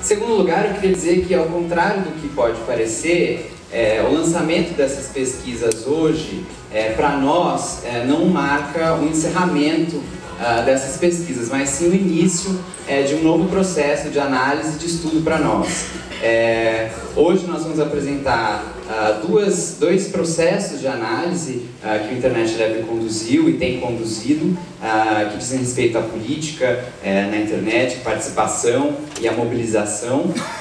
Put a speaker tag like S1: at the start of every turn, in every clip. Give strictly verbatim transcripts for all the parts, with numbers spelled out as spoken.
S1: Em segundo lugar, eu queria dizer que, ao contrário do que pode parecer, é, o lançamento dessas pesquisas hoje, é, para nós, é, não marca o encerramento uh, dessas pesquisas, mas sim o início é, de um novo processo de análise e de estudo para nós. É, hoje nós vamos apresentar uh, duas, dois processos de análise uh, que o Internet Lab conduziu e tem conduzido, uh, que dizem respeito à política uh, na internet, participação e a mobilização.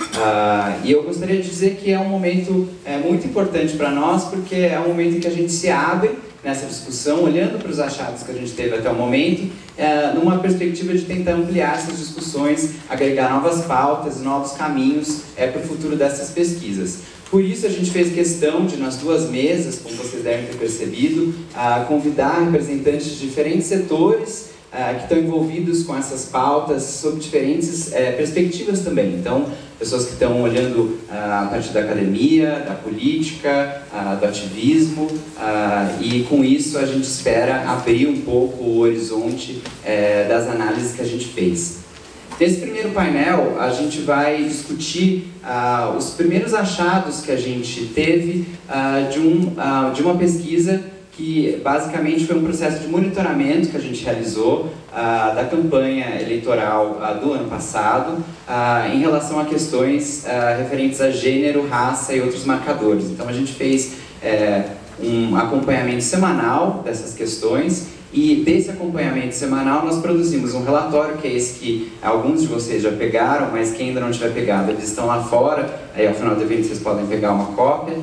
S1: Uh, e eu gostaria de dizer que é um momento uh, muito importante para nós, porque é um momento em que a gente se abre nessa discussão, olhando para os achados que a gente teve até o momento, é, numa perspectiva de tentar ampliar essas discussões, agregar novas pautas e novos caminhos é, para o futuro dessas pesquisas. Por isso a gente fez questão de, nas duas mesas, como vocês devem ter percebido, a convidar representantes de diferentes setores Uh, que estão envolvidos com essas pautas sob diferentes uh, perspectivas também. Então, pessoas que estão olhando uh, a partir da academia, da política, uh, do ativismo, uh, e com isso a gente espera abrir um pouco o horizonte uh, das análises que a gente fez. Nesse primeiro painel, a gente vai discutir uh, os primeiros achados que a gente teve uh, de, um, uh, de uma pesquisa que basicamente foi um processo de monitoramento que a gente realizou uh, da campanha eleitoral uh, do ano passado uh, em relação a questões uh, referentes a gênero, raça e outros marcadores. Então a gente fez uh, um acompanhamento semanal dessas questões e desse acompanhamento semanal nós produzimos um relatório, que é esse que alguns de vocês já pegaram, mas quem ainda não tiver pegado, eles estão lá fora, aí ao final do evento vocês podem pegar uma cópia.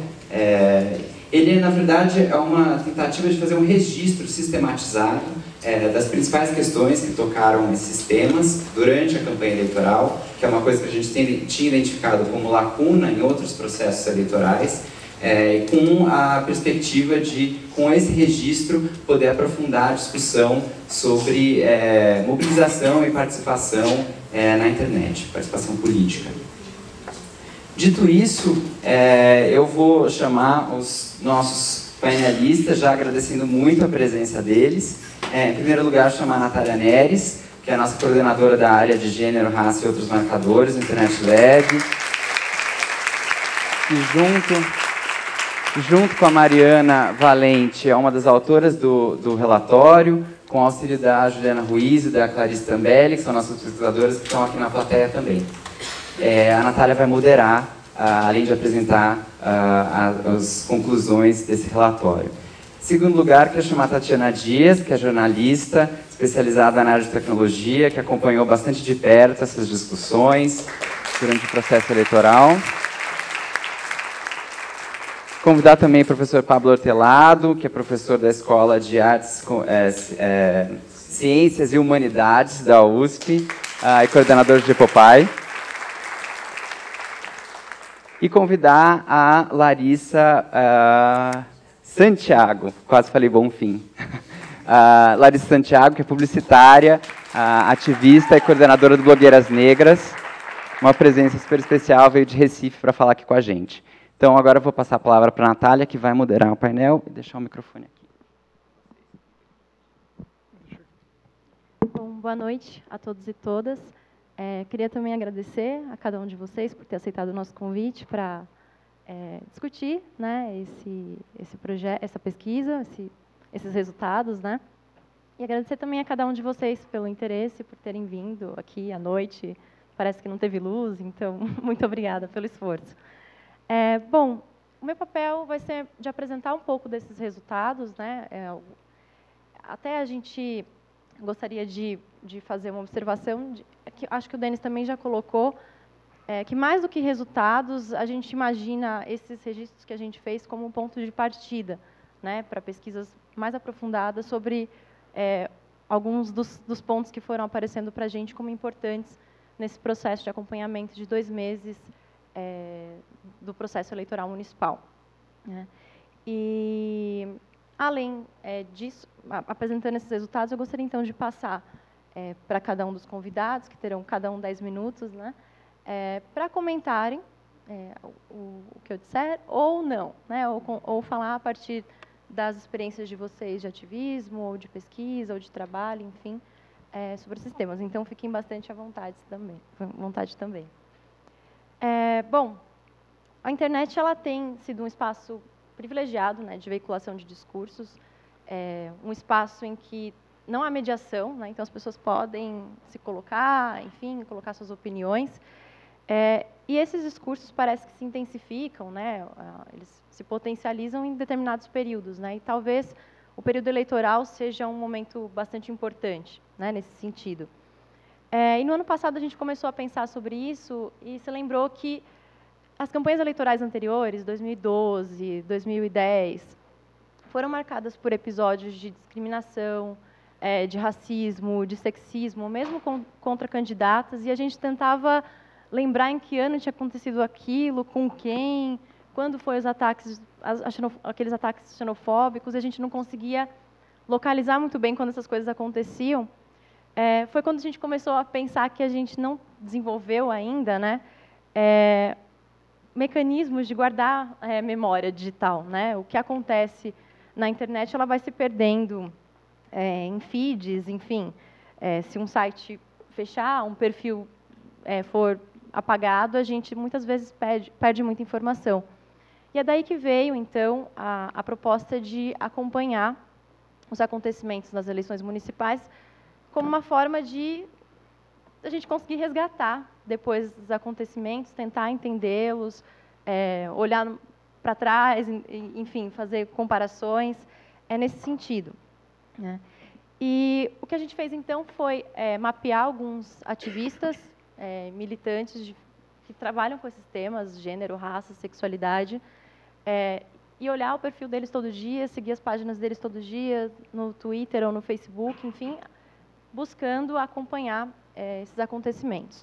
S1: Uh, Ele, na verdade, é uma tentativa de fazer um registro sistematizado é, das principais questões que tocaram esses temas durante a campanha eleitoral, que é uma coisa que a gente tem, tinha identificado como lacuna em outros processos eleitorais, é, com a perspectiva de, com esse registro, poder aprofundar a discussão sobre é, mobilização e participação é, na internet, participação política. Dito isso, é, eu vou chamar os nossos painelistas, já agradecendo muito a presença deles. É, em primeiro lugar, chamar a Natália Neres, que é a nossa coordenadora da área de gênero, raça e outros marcadores do Internet Lab. E junto, junto com a Mariana Valente, é uma das autoras do, do relatório, com o auxílio da Juliana Ruiz e da Clarice Tambelli, que são nossas pesquisadoras que estão aqui na plateia também. É, a Natália vai moderar, uh, além de apresentar uh, as conclusões desse relatório. Em segundo lugar, quero chamar a Tatiana Dias, que é jornalista, especializada na área de tecnologia, que acompanhou bastante de perto essas discussões durante o processo eleitoral. Convidar também o professor Pablo Hortelado, que é professor da Escola de Artes, é, é, Ciências e Humanidades da U S P uh, e coordenador de Epopai. E convidar a Larissa uh, Santiago, quase falei Bonfim. Uh, Larissa Santiago, que é publicitária, uh, ativista e coordenadora do Blogueiras Negras. Uma presença super especial, veio de Recife para falar aqui com a gente. Então, agora eu vou passar a palavra para a Natália, que vai moderar o painel e deixar o microfone aqui.
S2: Bom, boa noite a todos e todas. É, queria também agradecer a cada um de vocês por ter aceitado o nosso convite para é, discutir, né, esse, esse projeto, essa pesquisa, esse, esses resultados, né? E agradecer também a cada um de vocês pelo interesse, por terem vindo aqui à noite. Parece que não teve luz, então, muito obrigada pelo esforço. É, bom, o meu papel vai ser de apresentar um pouco desses resultados, né? É, até a gente gostaria de, de fazer uma observação, de, que acho que o Denis também já colocou, é, que mais do que resultados, a gente imagina esses registros que a gente fez como um ponto de partida, né, para pesquisas mais aprofundadas sobre é, alguns dos, dos pontos que foram aparecendo para a gente como importantes nesse processo de acompanhamento de dois meses é, do processo eleitoral municipal, né. E, além é, disso, apresentando esses resultados, eu gostaria, então, de passar é, para cada um dos convidados, que terão cada um dez minutos, né, é, para comentarem é, o, o que eu disser, ou não, né, ou, ou falar a partir das experiências de vocês de ativismo, ou de pesquisa, ou de trabalho, enfim, é, sobre esses temas. Então, fiquem bastante à vontade também. Vontade também. É, bom, a internet ela tem sido um espaço privilegiado, né, de veiculação de discursos, é, um espaço em que não há mediação, né, então as pessoas podem se colocar, enfim, colocar suas opiniões, é, e esses discursos parece que se intensificam, né, eles se potencializam em determinados períodos, né, e talvez o período eleitoral seja um momento bastante importante, né, nesse sentido. É, e no ano passado a gente começou a pensar sobre isso e se lembrou que as campanhas eleitorais anteriores, dois mil e doze, dois mil e dez, foram marcadas por episódios de discriminação, é, de racismo, de sexismo, mesmo com, contra candidatas, e a gente tentava lembrar em que ano tinha acontecido aquilo, com quem, quando foi os ataques, as, aqueles ataques xenofóbicos, e a gente não conseguia localizar muito bem quando essas coisas aconteciam. É, foi quando a gente começou a pensar que a gente não desenvolveu ainda, né, é, mecanismos de guardar é, memória digital, né? O que acontece na internet, ela vai se perdendo é, em feeds, enfim. É, se um site fechar, um perfil é, for apagado, a gente muitas vezes perde, perde muita informação. E é daí que veio, então, a, a proposta de acompanhar os acontecimentos nas eleições municipais como uma forma de a gente conseguir resgatar depois dos acontecimentos, tentar entendê-los, é, olhar para trás, enfim, fazer comparações, é nesse sentido, né? E o que a gente fez, então, foi é, mapear alguns ativistas, é, militantes de, que trabalham com esses temas, gênero, raça, sexualidade, é, e olhar o perfil deles todo dia, seguir as páginas deles todo dia, no Twitter ou no Facebook, enfim, buscando acompanhar é, esses acontecimentos.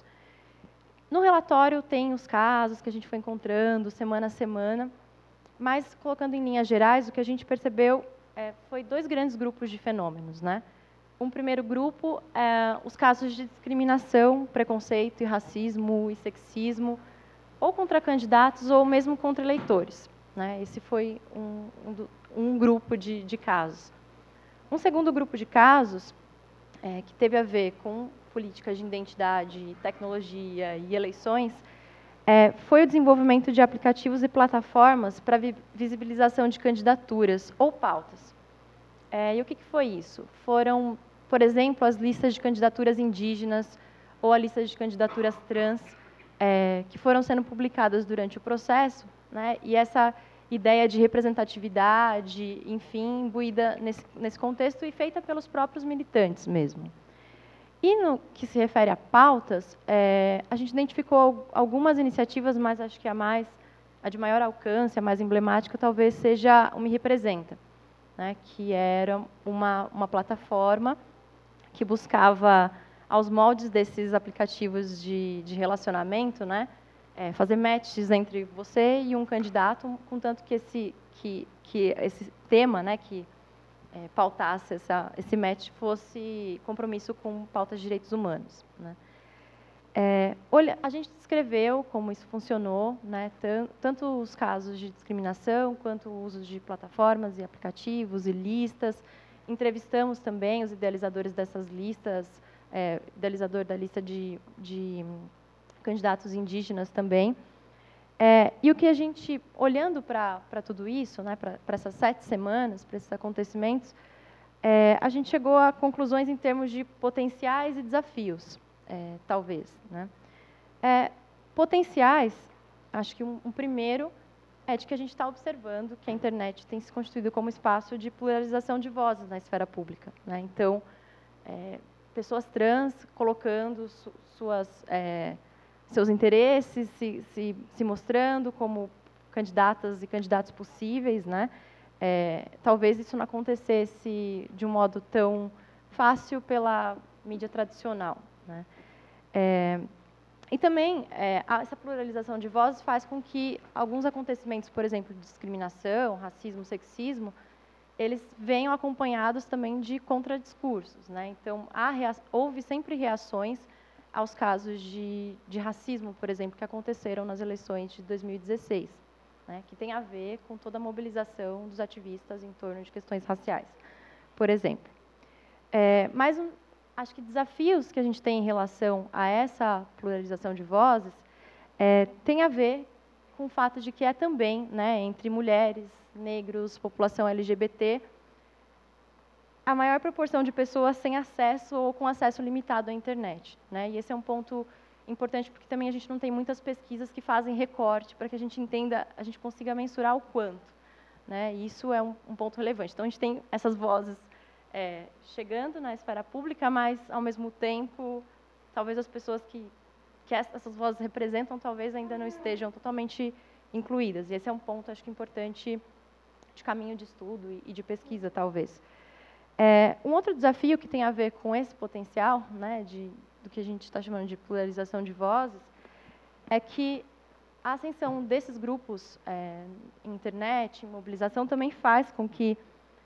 S2: No relatório tem os casos que a gente foi encontrando semana a semana, mas, colocando em linhas gerais, o que a gente percebeu é, foi dois grandes grupos de fenômenos, né? Um primeiro grupo, é, os casos de discriminação, preconceito e racismo e sexismo, ou contra candidatos ou mesmo contra eleitores, né? Esse foi um, um, um grupo de, de casos. Um segundo grupo de casos, é, que teve a ver com políticas de identidade, tecnologia e eleições, é, foi o desenvolvimento de aplicativos e plataformas para vi visibilização de candidaturas ou pautas. É, e o que, que foi isso? Foram, por exemplo, as listas de candidaturas indígenas ou a lista de candidaturas trans, é, que foram sendo publicadas durante o processo, né, e essa ideia de representatividade, enfim, imbuída nesse, nesse contexto e feita pelos próprios militantes mesmo. E no que se refere a pautas, é, a gente identificou algumas iniciativas, mas acho que a mais, a de maior alcance, a mais emblemática, talvez seja o Me Representa, né, que era uma, uma plataforma que buscava, aos moldes desses aplicativos de, de relacionamento, né, é, fazer matches entre você e um candidato, contanto que esse, que, que esse tema, né, que É, pautasse essa, esse match fosse compromisso com pautas de direitos humanos, né? É, olha, a gente descreveu como isso funcionou, né? Tanto os casos de discriminação, quanto o uso de plataformas e aplicativos e listas. Entrevistamos também os idealizadores dessas listas, é, idealizador da lista de, de candidatos indígenas também. É, e o que a gente, olhando para tudo isso, né, para essas sete semanas, para esses acontecimentos, é, a gente chegou a conclusões em termos de potenciais e desafios, é, talvez, né? É, potenciais, acho que um, um primeiro é de que a gente está observando que a internet tem se constituído como espaço de pluralização de vozes na esfera pública, né? Então, é, pessoas trans colocando su, suas... É, seus interesses, se, se, se mostrando como candidatas e candidatos possíveis, né? É, talvez isso não acontecesse de um modo tão fácil pela mídia tradicional, né? É, e também, é, essa pluralização de vozes faz com que alguns acontecimentos, por exemplo, de discriminação, racismo, sexismo, eles venham acompanhados também de contradiscursos, né? Então, há, houve sempre reações aos casos de, de racismo, por exemplo, que aconteceram nas eleições de dois mil e dezesseis, né, que tem a ver com toda a mobilização dos ativistas em torno de questões raciais, por exemplo. É, mas um, acho que desafios que a gente tem em relação a essa pluralização de vozes é, tem a ver com o fato de que é também, né, entre mulheres, negros, população L G B T, a maior proporção de pessoas sem acesso ou com acesso limitado à internet, né? E esse é um ponto importante porque também a gente não tem muitas pesquisas que fazem recorte para que a gente entenda, a gente consiga mensurar o quanto, né? E isso é um, um ponto relevante. Então a gente tem essas vozes é, chegando na esfera pública, mas ao mesmo tempo, talvez as pessoas que que essas vozes representam talvez ainda não estejam totalmente incluídas. E esse é um ponto, acho que importante de caminho de estudo e de pesquisa, talvez. É, um outro desafio que tem a ver com esse potencial, né, de, do que a gente está chamando de pluralização de vozes, é que a ascensão desses grupos é, em internet, em mobilização, também faz com que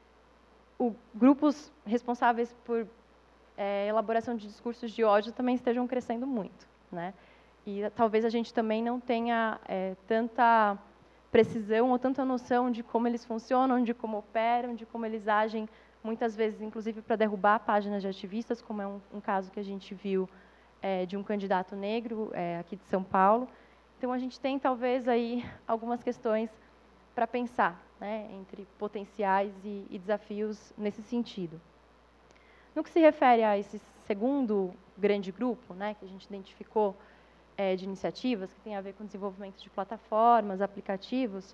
S2: o, grupos responsáveis por é, elaboração de discursos de ódio também estejam crescendo muito, né? E talvez a gente também não tenha é, tanta precisão ou tanta noção de como eles funcionam, de como operam, de como eles agem, muitas vezes, inclusive, para derrubar páginas de ativistas, como é um, um caso que a gente viu é, de um candidato negro é, aqui de São Paulo. Então, a gente tem, talvez, aí algumas questões para pensar, né, entre potenciais e, e desafios nesse sentido. No que se refere a esse segundo grande grupo, né, que a gente identificou é, de iniciativas, que tem a ver com o desenvolvimento de plataformas, aplicativos,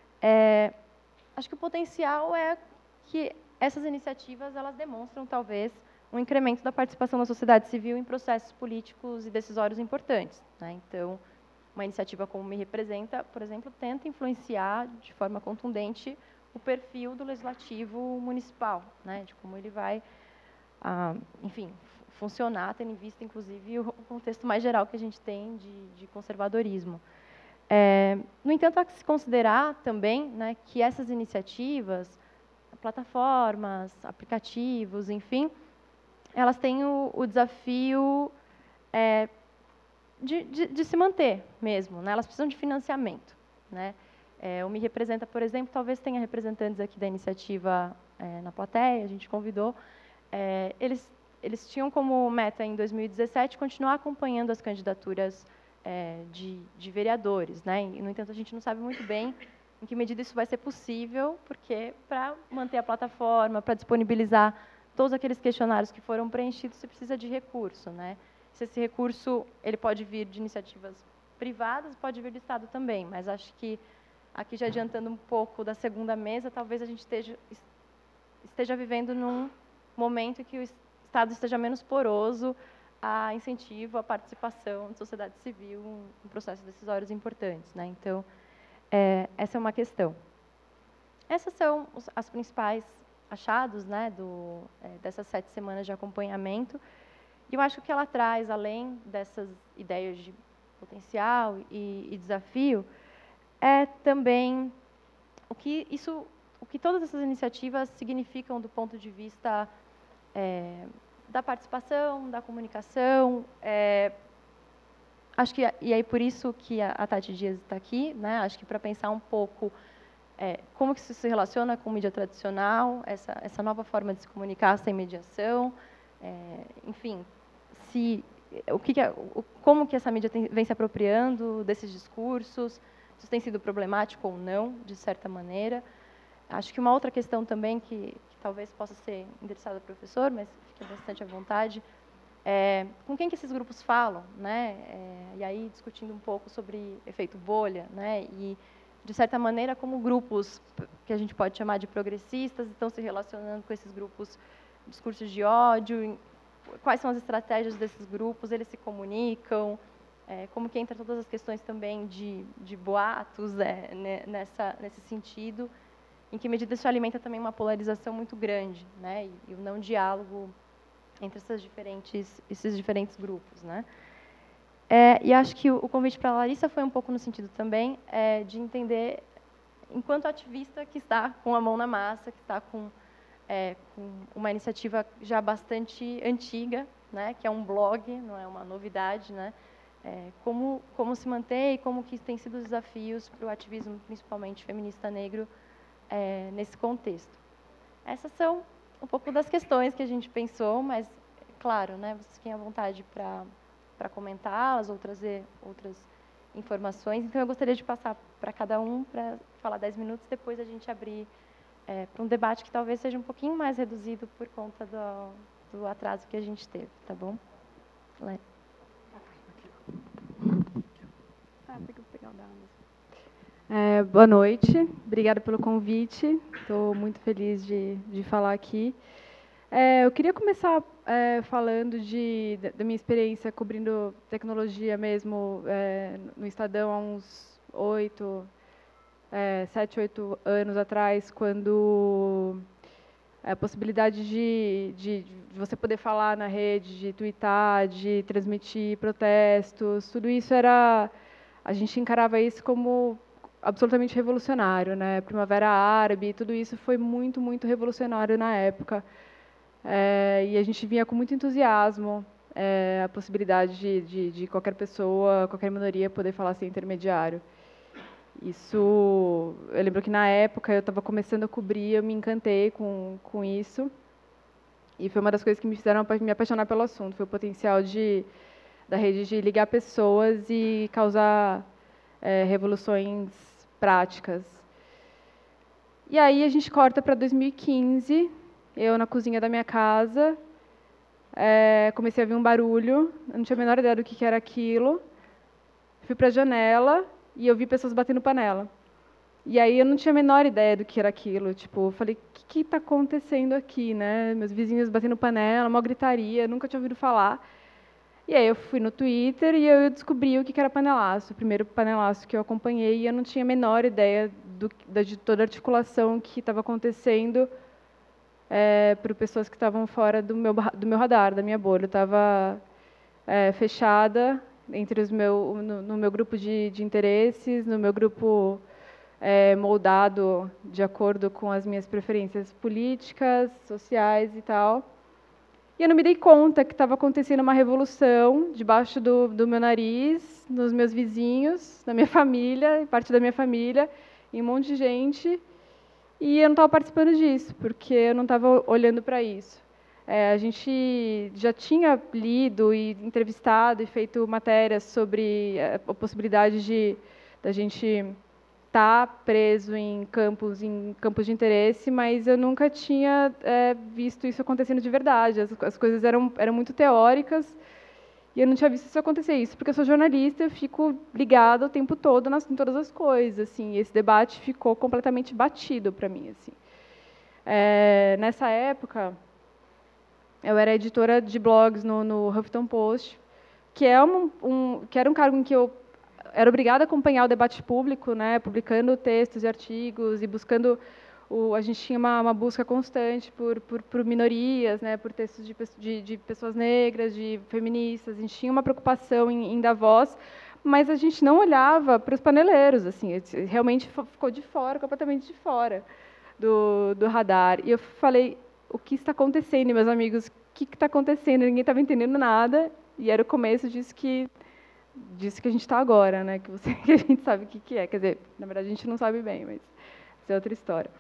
S2: é, acho que o potencial é que essas iniciativas elas demonstram, talvez, um incremento da participação da sociedade civil em processos políticos e decisórios importantes, né? Então, uma iniciativa como Me Representa, por exemplo, tenta influenciar de forma contundente o perfil do legislativo municipal, né? De como ele vai Ah, enfim, funcionar, tendo em vista, inclusive, o contexto mais geral que a gente tem de, de conservadorismo. É, no entanto, há que se considerar também, né, que essas iniciativas, plataformas, aplicativos, enfim, elas têm o, o desafio é, de, de, de se manter mesmo, né? Elas precisam de financiamento, né? É, o Me Representa, por exemplo, talvez tenha representantes aqui da iniciativa é, na plateia, a gente convidou. É, eles, eles tinham como meta, em dois mil e dezessete, continuar acompanhando as candidaturas é, de, de vereadores, né? E, no entanto, a gente não sabe muito bem em que medida isso vai ser possível, porque para manter a plataforma, para disponibilizar todos aqueles questionários que foram preenchidos, você precisa de recurso, né? Se esse recurso ele pode vir de iniciativas privadas, pode vir do Estado também, mas acho que, aqui já adiantando um pouco da segunda mesa, talvez a gente esteja, esteja vivendo num momento em que o Estado esteja menos poroso a incentivo à participação da sociedade civil em processos decisórios importantes, né? Então, é, essa é uma questão. Essas são os as principais achados, né, do, é, dessas sete semanas de acompanhamento. E eu acho que ela traz, além dessas ideias de potencial e, e desafio, é também o que isso, o que todas essas iniciativas significam do ponto de vista É, da participação, da comunicação. É, acho que, e aí por isso que a, a Tati Dias está aqui, né? Acho que para pensar um pouco é, como que isso se relaciona com mídia tradicional, essa, essa nova forma de se comunicar sem mediação, é, enfim, se, o que que, o, como que essa mídia tem, vem se apropriando desses discursos, se isso tem sido problemático ou não, de certa maneira. Acho que uma outra questão também que, que talvez possa ser endereçada ao professor, mas fique bastante à vontade, é com quem que esses grupos falam, né? É, e aí discutindo um pouco sobre efeito bolha, né? E de certa maneira como grupos que a gente pode chamar de progressistas estão se relacionando com esses grupos discursos de ódio, quais são as estratégias desses grupos, eles se comunicam, é, como que entra todas as questões também de, de boatos é, né, nessa, nesse sentido. Em que medida isso alimenta também uma polarização muito grande, né? E, e o não diálogo entre essas diferentes, esses diferentes grupos, né? É, e acho que o, o convite para a Larissa foi um pouco no sentido também é, de entender, enquanto ativista que está com a mão na massa, que está com, é, com uma iniciativa já bastante antiga, né? Que é um blog, não é uma novidade, né? É, como, como se manter e como que tem sido os desafios para o ativismo, principalmente feminista negro, É, nesse contexto. Essas são um pouco das questões que a gente pensou, mas, claro, né, vocês fiquem à vontade para para comentá-las ou trazer outras informações. Então, eu gostaria de passar para cada um para falar dez minutos, depois a gente abrir é, para um debate que talvez seja um pouquinho mais reduzido por conta do, do atraso que a gente teve, tá bom? Lé. Ah, vou pegar o da
S3: É, boa noite, obrigada pelo convite, estou muito feliz de, de falar aqui. É, eu queria começar é, falando de, da minha experiência cobrindo tecnologia mesmo é, no Estadão há uns oito, é, sete, oito anos atrás, quando a possibilidade de, de, de você poder falar na rede, de twittar, de transmitir protestos, tudo isso era, a gente encarava isso como absolutamente revolucionário, né? Primavera Árabe, tudo isso foi muito, muito revolucionário na época. É, e a gente vinha com muito entusiasmo é, a possibilidade de, de, de qualquer pessoa, qualquer minoria poder falar sem intermediário. Isso, eu lembro que na época eu estava começando a cobrir, eu me encantei com, com isso. E foi uma das coisas que me fizeram me apaixonar pelo assunto, foi o potencial de, da rede de ligar pessoas e causar é, revoluções práticas. E aí a gente corta para dois mil e quinze, eu na cozinha da minha casa, é, comecei a ouvir um barulho, eu não tinha a menor ideia do que, que era aquilo, fui para a janela e eu vi pessoas batendo panela. E aí eu não tinha a menor ideia do que era aquilo, tipo, eu falei, o que está acontecendo aqui, né? Meus vizinhos batendo panela, uma gritaria, nunca tinha ouvido falar. E aí eu fui no Twitter e eu descobri o que era panelaço, o primeiro panelaço que eu acompanhei, e eu não tinha a menor ideia do, da, de toda a articulação que estava acontecendo é, para pessoas que estavam fora do meu, do meu radar, da minha bolha. Eu estava é, fechada entre os meu, no, no meu grupo de, de interesses, no meu grupo é, moldado de acordo com as minhas preferências políticas, sociais e tal. E eu não me dei conta que estava acontecendo uma revolução debaixo do, do meu nariz, nos meus vizinhos, na minha família, parte da minha família, e um monte de gente. E eu não estava participando disso, porque eu não estava olhando para isso. É, a gente já tinha lido e entrevistado e feito matérias sobre a possibilidade de da gente estar tá preso em campos, em campos de interesse, mas eu nunca tinha é, visto isso acontecendo de verdade. As, as coisas eram, eram muito teóricas e eu não tinha visto isso acontecer. Isso porque eu sou jornalista, eu fico ligada o tempo todo nas, em todas as coisas. Assim, e esse debate ficou completamente batido para mim. Assim. É, nessa época, eu era editora de blogs no, no Huffington Post, que, é um, um, que era um cargo em que eu era obrigada a acompanhar o debate público, né, publicando textos e artigos e buscando, o, a gente tinha uma, uma busca constante por, por, por minorias, né, por textos de, de, de pessoas negras, de feministas, a gente tinha uma preocupação em, em dar voz, mas a gente não olhava para os paneleiros, assim, realmente ficou de fora, completamente de fora do, do radar. E eu falei, o que está acontecendo, e meus amigos, o que está acontecendo? Ninguém estava entendendo nada, e era o começo disso que disso que a gente está agora, né? Que, você, que a gente sabe o que, que é. Quer dizer, na verdade, a gente não sabe bem, mas isso é outra história.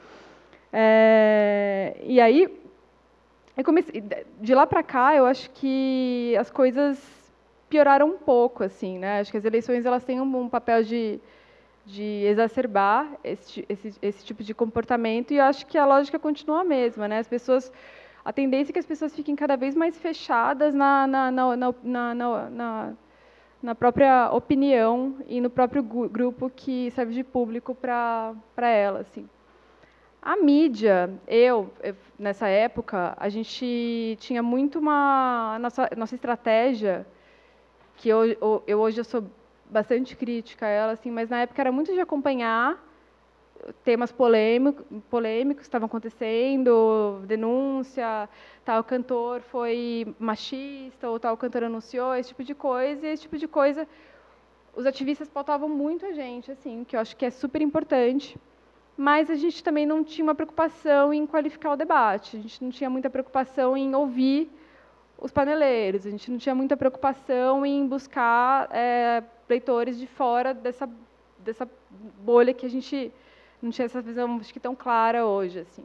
S3: É, e aí, eu comecei, de lá para cá, eu acho que as coisas pioraram um pouco, assim, né? Acho que as eleições elas têm um, um papel de, de exacerbar esse, esse, esse tipo de comportamento, e eu acho que a lógica continua a mesma, né? As pessoas, a tendência é que as pessoas fiquem cada vez mais fechadas na, na, na, na, na, na na própria opinião e no próprio grupo que serve de público para para ela, assim. A mídia, eu, eu, nessa época, a gente tinha muito uma nossa nossa estratégia, que eu, eu hoje eu sou bastante crítica a ela, assim, mas na época era muito de acompanhar temas polêmicos, polêmicos que estavam acontecendo, denúncia, tal cantor foi machista, ou tal cantor anunciou, esse tipo de coisa, e esse tipo de coisa, os ativistas pautavam muito a gente, assim, que eu acho que é super importante, mas a gente também não tinha uma preocupação em qualificar o debate, a gente não tinha muita preocupação em ouvir os paneleiros, a gente não tinha muita preocupação em buscar é, leitores de fora dessa, dessa bolha que a gente não tinha essa visão, acho que, tão clara hoje, assim.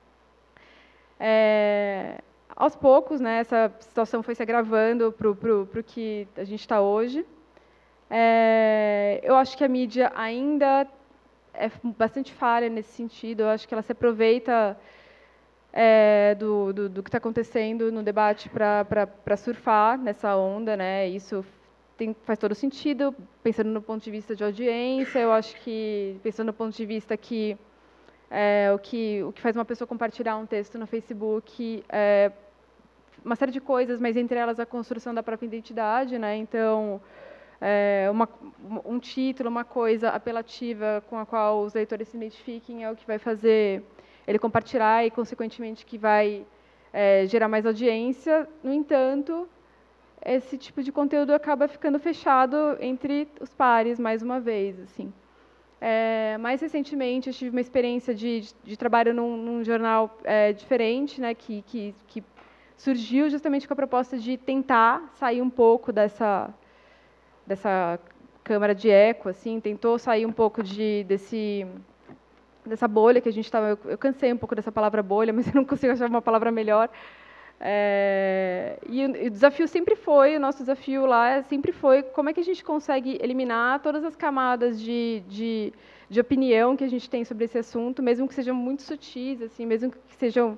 S3: É, aos poucos, né, essa situação foi se agravando para o que a gente está hoje. É, eu acho que a mídia ainda é bastante falha nesse sentido. Eu acho que ela se aproveita é, do, do, do que está acontecendo no debate para surfar nessa onda, né? Isso tem, faz todo sentido, pensando no ponto de vista de audiência. Eu acho que, pensando no ponto de vista que, é, o, que o que faz uma pessoa compartilhar um texto no Facebook é uma série de coisas, mas entre elas a construção da própria identidade, né? Então, é, uma, um título, uma coisa apelativa com a qual os leitores se identifiquem é o que vai fazer ele compartilhar e, consequentemente, que vai é, gerar mais audiência. No entanto, esse tipo de conteúdo acaba ficando fechado entre os pares, mais uma vez, assim. É, mais recentemente, eu tive uma experiência de, de, de trabalho num, num jornal é, diferente, né, que, que, que surgiu justamente com a proposta de tentar sair um pouco dessa, dessa câmara de eco, assim, tentou sair um pouco de, desse, dessa bolha que a gente estava... Eu, eu cansei um pouco dessa palavra bolha, mas eu não consigo achar uma palavra melhor. É, e, o, e o desafio sempre foi, o nosso desafio lá sempre foi como é que a gente consegue eliminar todas as camadas de, de, de opinião que a gente tem sobre esse assunto, mesmo que sejam muito sutis, assim, mesmo que sejam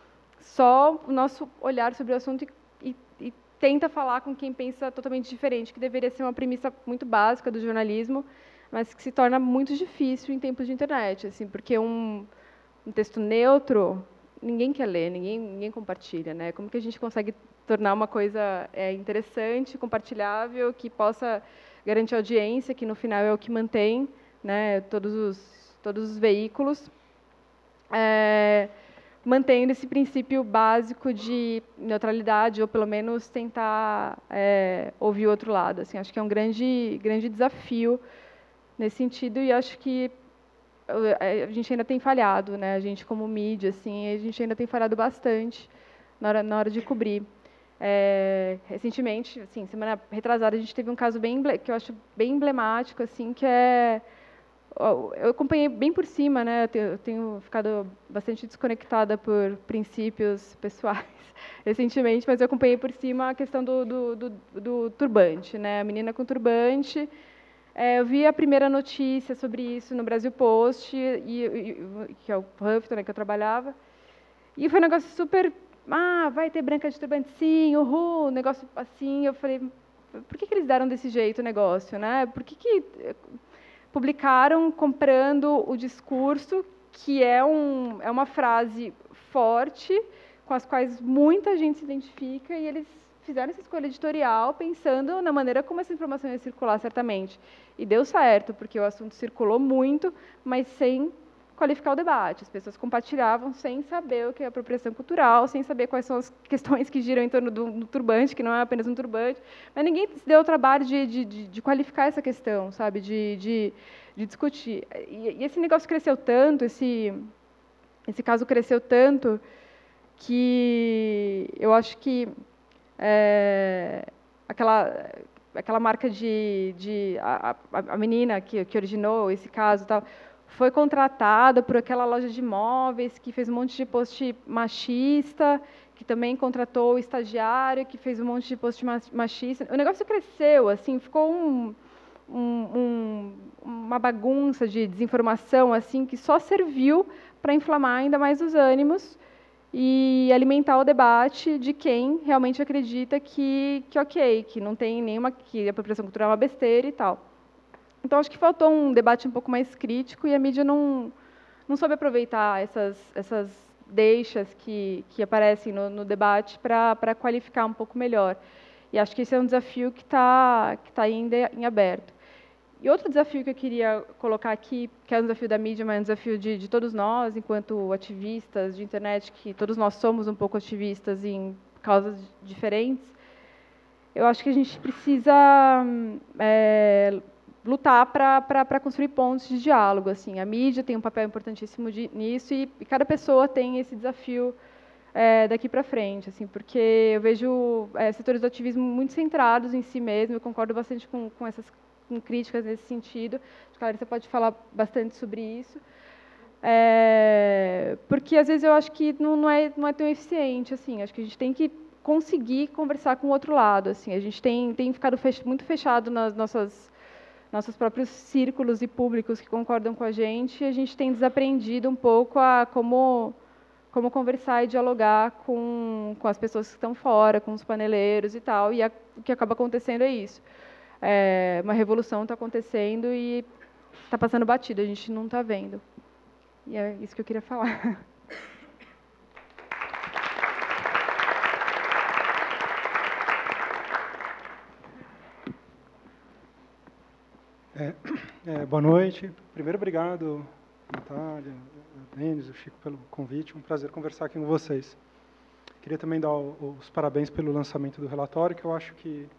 S3: só o nosso olhar sobre o assunto e, e, e tenta falar com quem pensa totalmente diferente, que deveria ser uma premissa muito básica do jornalismo, mas que se torna muito difícil em tempos de internet, assim, porque um, um texto neutro ninguém quer ler, ninguém, ninguém compartilha, né? Como que a gente consegue tornar uma coisa é, interessante, compartilhável, que possa garantir audiência, que no final é o que mantém, né, todos os, todos os veículos, é, mantendo esse princípio básico de neutralidade, ou pelo menos tentar é, ouvir o outro lado. Assim, acho que é um grande, grande desafio nesse sentido, e acho que a gente ainda tem falhado, né? A gente como mídia, assim, a gente ainda tem falhado bastante na hora, na hora de cobrir. É, recentemente, assim, semana retrasada, a gente teve um caso bem que eu acho bem emblemático, assim, que é eu acompanhei bem por cima, né? Eu tenho, eu tenho ficado bastante desconectada por princípios pessoais recentemente, mas eu acompanhei por cima a questão do, do, do, do turbante, né? A menina com turbante. É, eu vi a primeira notícia sobre isso no Brasil Post, e, e, que é o Huffington, né, que eu trabalhava, e foi um negócio super, ah, vai ter branca de turbante, sim, uhul, um negócio assim. Eu falei, por que, que eles deram desse jeito o negócio, né? Por que, que publicaram comprando o discurso, que é, um, é uma frase forte, com as quais muita gente se identifica, e eles fizeram essa escolha editorial pensando na maneira como essa informação ia circular, certamente. E deu certo, porque o assunto circulou muito, mas sem qualificar o debate. As pessoas compartilhavam sem saber o que é apropriação cultural, sem saber quais são as questões que giram em torno do, do turbante, que não é apenas um turbante. Mas ninguém se deu o trabalho de, de, de, de qualificar essa questão, sabe? De, de, de discutir. E, e esse negócio cresceu tanto, esse, esse caso cresceu tanto, que eu acho que É, aquela, aquela marca de... de a, a, a menina que, que originou esse caso e tal, foi contratada por aquela loja de imóveis que fez um monte de post machista, que também contratou o estagiário, que fez um monte de post machista. O negócio cresceu, assim, ficou um, um, um, uma bagunça de desinformação, assim, que só serviu para inflamar ainda mais os ânimos e alimentar o debate de quem realmente acredita que, que ok, que não tem nenhuma, que a apropriação cultural é uma besteira e tal. Então, acho que faltou um debate um pouco mais crítico, e a mídia não, não soube aproveitar essas, essas deixas que, que aparecem no, no debate para qualificar um pouco melhor. E acho que esse é um desafio que está que tá ainda em aberto. E outro desafio que eu queria colocar aqui, que é um desafio da mídia, mas é um desafio de, de todos nós, enquanto ativistas de internet, que todos nós somos um pouco ativistas em causas diferentes, eu acho que a gente precisa é, lutar para construir pontos de diálogo. Assim. A mídia tem um papel importantíssimo de, nisso, e, e cada pessoa tem esse desafio é, daqui para frente, assim, porque eu vejo é, setores do ativismo muito centrados em si mesmo. Eu concordo bastante com, com essas com críticas nesse sentido. Claro, você pode falar bastante sobre isso. É, porque, às vezes, eu acho que não, não, é, não é tão eficiente. Assim. Acho que a gente tem que conseguir conversar com o outro lado. Assim. A gente tem, tem ficado fech, muito fechado nas nossas nossos próprios círculos e públicos que concordam com a gente, a gente tem desaprendido um pouco a como, como conversar e dialogar com, com as pessoas que estão fora, com os paneleiros e tal, e a, o que acaba acontecendo é isso. É, uma revolução está acontecendo e está passando batido, a gente não está vendo. E é isso que eu queria falar.
S4: É, é, boa noite. Primeiro, obrigado, Natália, Denis, o Chico, pelo convite. Um prazer conversar aqui com vocês. Queria também dar os parabéns pelo lançamento do relatório, que eu acho que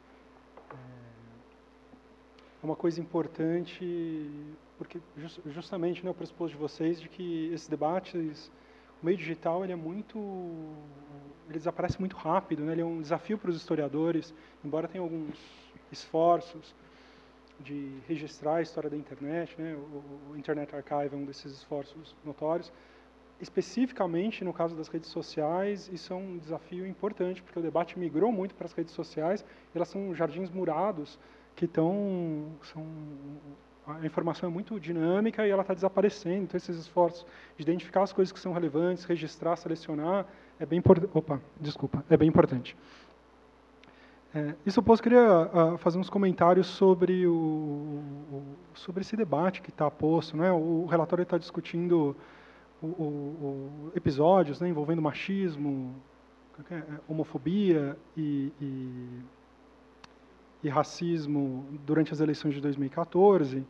S4: é uma coisa importante, porque justamente, né, o pressuposto de vocês de que esses debates, o meio digital, ele é muito, ele desaparece muito rápido, né? Ele é um desafio para os historiadores, embora tenha alguns esforços de registrar a história da internet, né? O, o Internet Archive é um desses esforços notórios. Especificamente, no caso das redes sociais, isso é um desafio importante, porque o debate migrou muito para as redes sociais, elas são jardins murados, que estão, são, a informação é muito dinâmica e ela está desaparecendo, então esses esforços de identificar as coisas que são relevantes, registrar, selecionar, é bem importante. Opa, desculpa, é bem importante. É, isso posto, eu queria uh, fazer uns comentários sobre, o, o, sobre esse debate que está posto, né? O relatório está discutindo o, o, o episódios, né, envolvendo machismo, homofobia e, e, e racismo durante as eleições de dois mil e quatorze,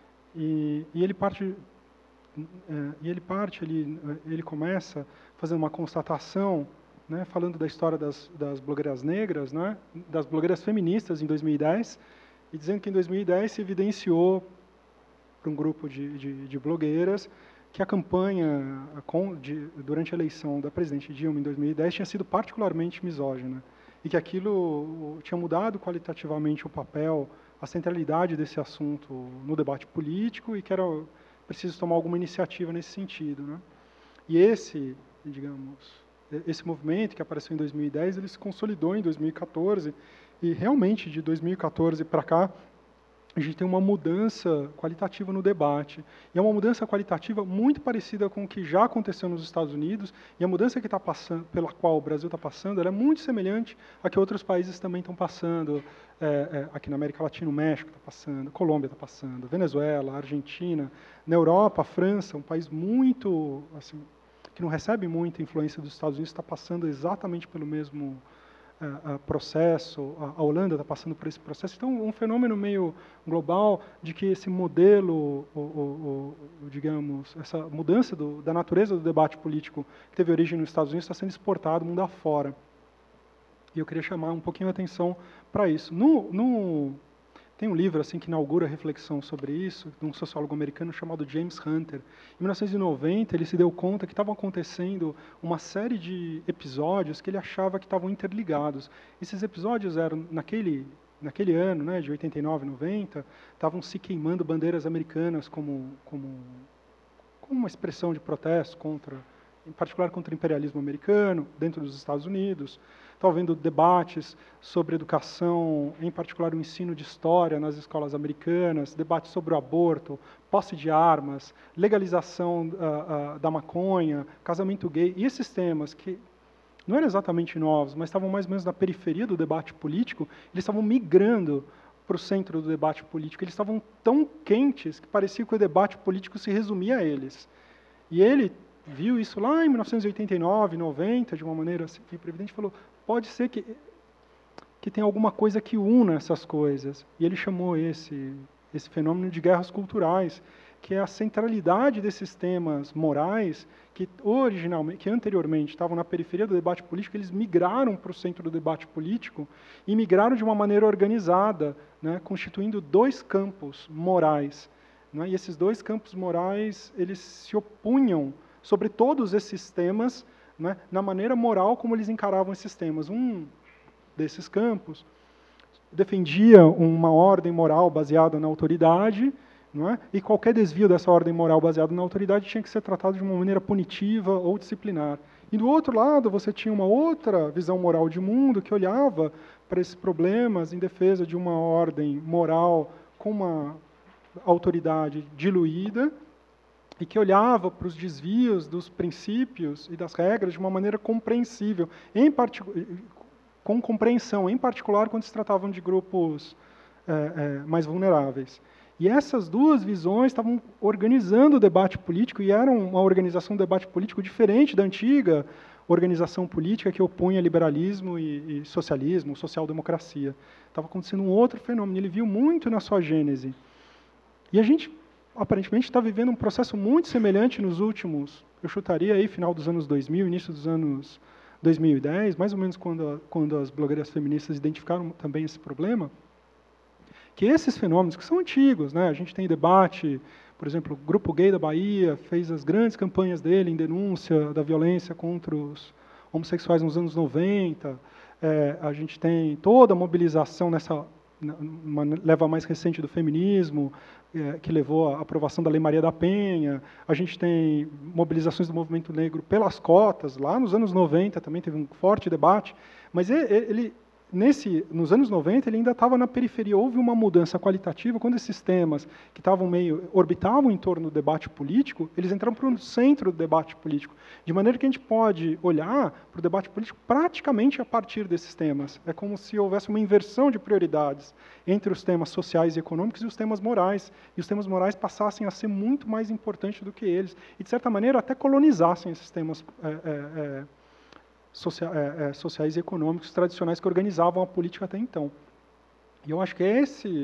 S4: e, e ele parte, é, e ele parte, ele, ele começa fazendo uma constatação, né, falando da história das, das blogueiras negras, né, das blogueiras feministas em dois mil e dez, e dizendo que em dois mil e dez se evidenciou para um grupo de, de, de blogueiras que a campanha de, durante a eleição da presidente Dilma em dois mil e dez tinha sido particularmente misógina, e que aquilo tinha mudado qualitativamente o papel, a centralidade desse assunto no debate político, e que era preciso tomar alguma iniciativa nesse sentido, né. E esse, digamos, esse movimento que apareceu em dois mil e dez, ele se consolidou em dois mil e quatorze, e realmente de dois mil e quatorze para cá, a gente tem uma mudança qualitativa no debate. E é uma mudança qualitativa muito parecida com o que já aconteceu nos Estados Unidos, e a mudança que está passando, pela qual o Brasil está passando, ela é muito semelhante a que outros países também estão passando. É, é, aqui na América Latina, o México está passando, Colômbia está passando, Venezuela, Argentina. Na Europa, a França, um país muito, assim, que não recebe muita influência dos Estados Unidos, está passando exatamente pelo mesmo uh, uh, processo. A, a Holanda está passando por esse processo. Então, um fenômeno meio global de que esse modelo, o, o, o, digamos, essa mudança do, da natureza do debate político que teve origem nos Estados Unidos está sendo exportado mundo afora. E eu queria chamar um pouquinho a atenção para isso. No, no, tem um livro assim que inaugura a reflexão sobre isso, de um sociólogo americano chamado James Hunter. Em mil novecentos e noventa, ele se deu conta que estavam acontecendo uma série de episódios que ele achava que estavam interligados. Esses episódios eram, naquele, naquele ano, né, de oitenta e nove, noventa, estavam se queimando bandeiras americanas como, como, como uma expressão de protesto contra, em particular contra o imperialismo americano, dentro dos Estados Unidos. Estava havendo debates sobre educação, em particular o ensino de história nas escolas americanas, debates sobre o aborto, posse de armas, legalização uh, uh, da maconha, casamento gay, e esses temas que não eram exatamente novos, mas estavam mais ou menos na periferia do debate político, eles estavam migrando para o centro do debate político. Eles estavam tão quentes que parecia que o debate político se resumia a eles. E ele viu isso lá em mil novecentos e oitenta e nove, noventa, de uma maneira assim, evidente, falou, pode ser que, que tenha alguma coisa que una essas coisas. E ele chamou esse, esse fenômeno de guerras culturais, que é a centralidade desses temas morais, que originalmente, que anteriormente estavam na periferia do debate político, eles migraram para o centro do debate político, e migraram de uma maneira organizada, né, constituindo dois campos morais. Né, e esses dois campos morais, eles se opunham sobre todos esses temas, né, na maneira moral como eles encaravam esses temas. Um desses campos defendia uma ordem moral baseada na autoridade, não é? E qualquer desvio dessa ordem moral baseada na autoridade tinha que ser tratado de uma maneira punitiva ou disciplinar. E do outro lado, você tinha uma outra visão moral de mundo que olhava para esses problemas em defesa de uma ordem moral com uma autoridade diluída e que olhava para os desvios dos princípios e das regras de uma maneira compreensível, em com compreensão, em particular quando se tratavam de grupos é, é, mais vulneráveis. E essas duas visões estavam organizando o debate político, e eram uma organização do debate político diferente da antiga organização política que opunha liberalismo e, e socialismo, social-democracia. Estava acontecendo um outro fenômeno, ele viu muito na sua gênese. E a gente, aparentemente, está vivendo um processo muito semelhante nos últimos, eu chutaria aí, final dos anos dois mil, início dos anos dois mil e dez, mais ou menos quando, quando as blogueiras feministas identificaram também esse problema, que esses fenômenos, que são antigos, né? A gente tem debate, por exemplo, o Grupo Gay da Bahia fez as grandes campanhas dele em denúncia da violência contra os homossexuais nos anos noventa, é, a gente tem toda a mobilização nessa uma leva mais recente do feminismo, é, que levou à aprovação da Lei Maria da Penha, a gente tem mobilizações do movimento negro pelas cotas, lá nos anos noventa também teve um forte debate, mas ele, ele Nesse, nos anos noventa, ele ainda estava na periferia. Houve uma mudança qualitativa quando esses temas que estavam meio orbitavam em torno do debate político, eles entraram para o centro do debate político, de maneira que a gente pode olhar para o debate político praticamente a partir desses temas. É como se houvesse uma inversão de prioridades entre os temas sociais e econômicos e os temas morais, e os temas morais passassem a ser muito mais importantes do que eles, e, de certa maneira, até colonizassem esses temas é, é, é, Social, é, é, sociais e econômicos tradicionais que organizavam a política até então. E eu acho que é esse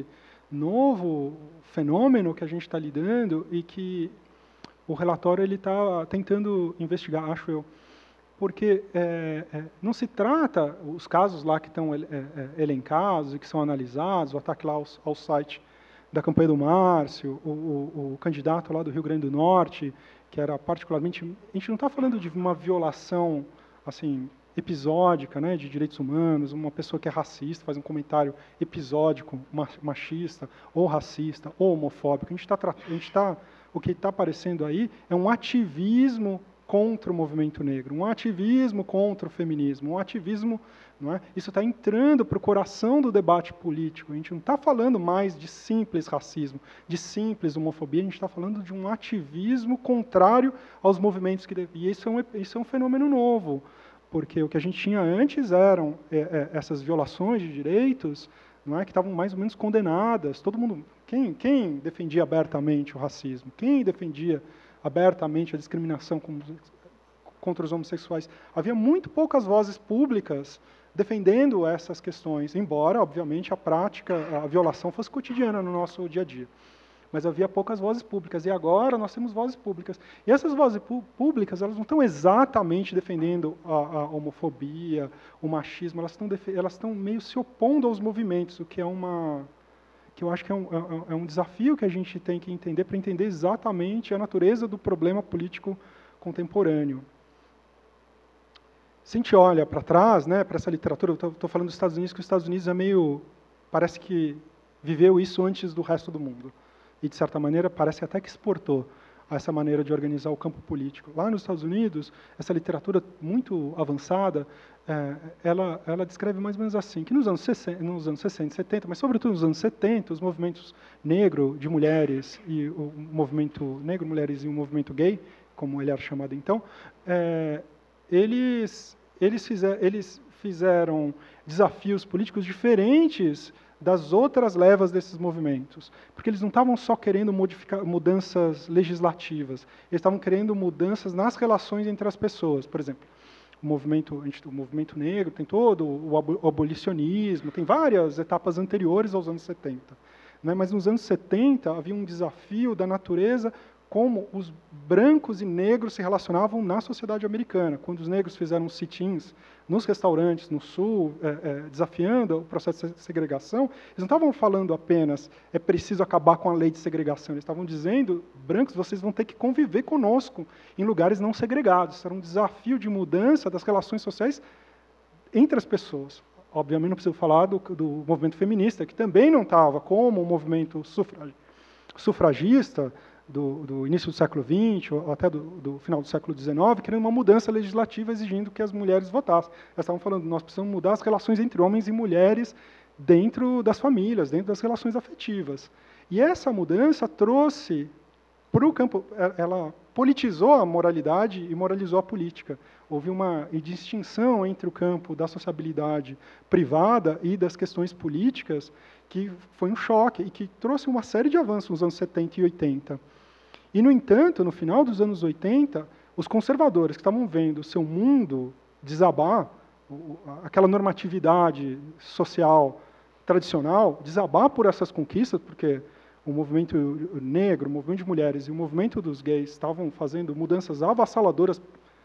S4: novo fenômeno que a gente está lidando e que o relatório ele está tentando investigar, acho eu, porque é, é, não se trata, os casos lá que estão é, é, elencados e que são analisados, o ataque lá ao, ao site da campanha do Márcio, o, o, o candidato lá do Rio Grande do Norte, que era particularmente... A gente não está falando de uma violação assim, episódica, né, de direitos humanos, uma pessoa que é racista faz um comentário episódico, machista, ou racista, ou homofóbico. A gente está, a gente está, o que está aparecendo aí é um ativismo contra o movimento negro, um ativismo contra o feminismo, um ativismo, não é? Isso está entrando para o coração do debate político. A gente não está falando mais de simples racismo, de simples homofobia, a gente está falando de um ativismo contrário aos movimentos que... E isso é um, isso é um fenômeno novo, porque o que a gente tinha antes eram é, é, essas violações de direitos, não é, que estavam mais ou menos condenadas. Todo mundo, quem, quem defendia abertamente o racismo? Quem defendia abertamente a discriminação contra os homossexuais? Havia muito poucas vozes públicas defendendo essas questões, embora, obviamente, a prática, a violação fosse cotidiana no nosso dia a dia. Mas havia poucas vozes públicas, e agora nós temos vozes públicas. E essas vozes públicas, elas não estão exatamente defendendo a, a homofobia, o machismo, elas estão, elas estão meio se opondo aos movimentos, o que é uma... que eu acho que é um, é um desafio que a gente tem que entender para entender exatamente a natureza do problema político contemporâneo. Se a gente olha para trás, né, para essa literatura, eu estou falando dos Estados Unidos, que os Estados Unidos é meio, parece que viveu isso antes do resto do mundo. E, de certa maneira, parece até que exportou essa maneira de organizar o campo político. Lá nos Estados Unidos, essa literatura muito avançada, é, ela, ela descreve mais ou menos assim, que nos anos sessenta, nos anos sessenta, setenta, mas sobretudo nos anos setenta, os movimentos negro de mulheres, e o movimento negro, mulheres e o movimento gay, como ele era chamado então, é, eles, eles, fizer, eles fizeram desafios políticos diferentes das outras levas desses movimentos, porque eles não estavam só querendo modificar, mudanças legislativas, eles estavam querendo mudanças nas relações entre as pessoas. Por exemplo, o movimento, o movimento negro tem todo o abolicionismo, tem várias etapas anteriores aos anos setenta. Né? Mas nos anos setenta havia um desafio da natureza como os brancos e negros se relacionavam na sociedade americana. Quando os negros fizeram sit-ins nos restaurantes no Sul, é, é, desafiando o processo de segregação, eles não estavam falando apenas é preciso acabar com a lei de segregação, eles estavam dizendo, brancos, vocês vão ter que conviver conosco em lugares não segregados. Isso era um desafio de mudança das relações sociais entre as pessoas. Obviamente não preciso falar do, do movimento feminista, que também não estava, como o movimento sufrag, sufragista, Do, do início do século vinte, ou até do, do final do século dezenove, querendo uma mudança legislativa exigindo que as mulheres votassem. Elas estavam falando, nós precisamos mudar as relações entre homens e mulheres dentro das famílias, dentro das relações afetivas. E essa mudança trouxe para o campo, ela politizou a moralidade e moralizou a política. Houve uma distinção entre o campo da sociabilidade privada e das questões políticas que foi um choque e que trouxe uma série de avanços nos anos setenta e oitenta. E, no entanto, no final dos anos oitenta, os conservadores que estavam vendo o seu mundo desabar, aquela normatividade social tradicional, desabar por essas conquistas, porque o movimento negro, o movimento de mulheres e o movimento dos gays estavam fazendo mudanças avassaladoras,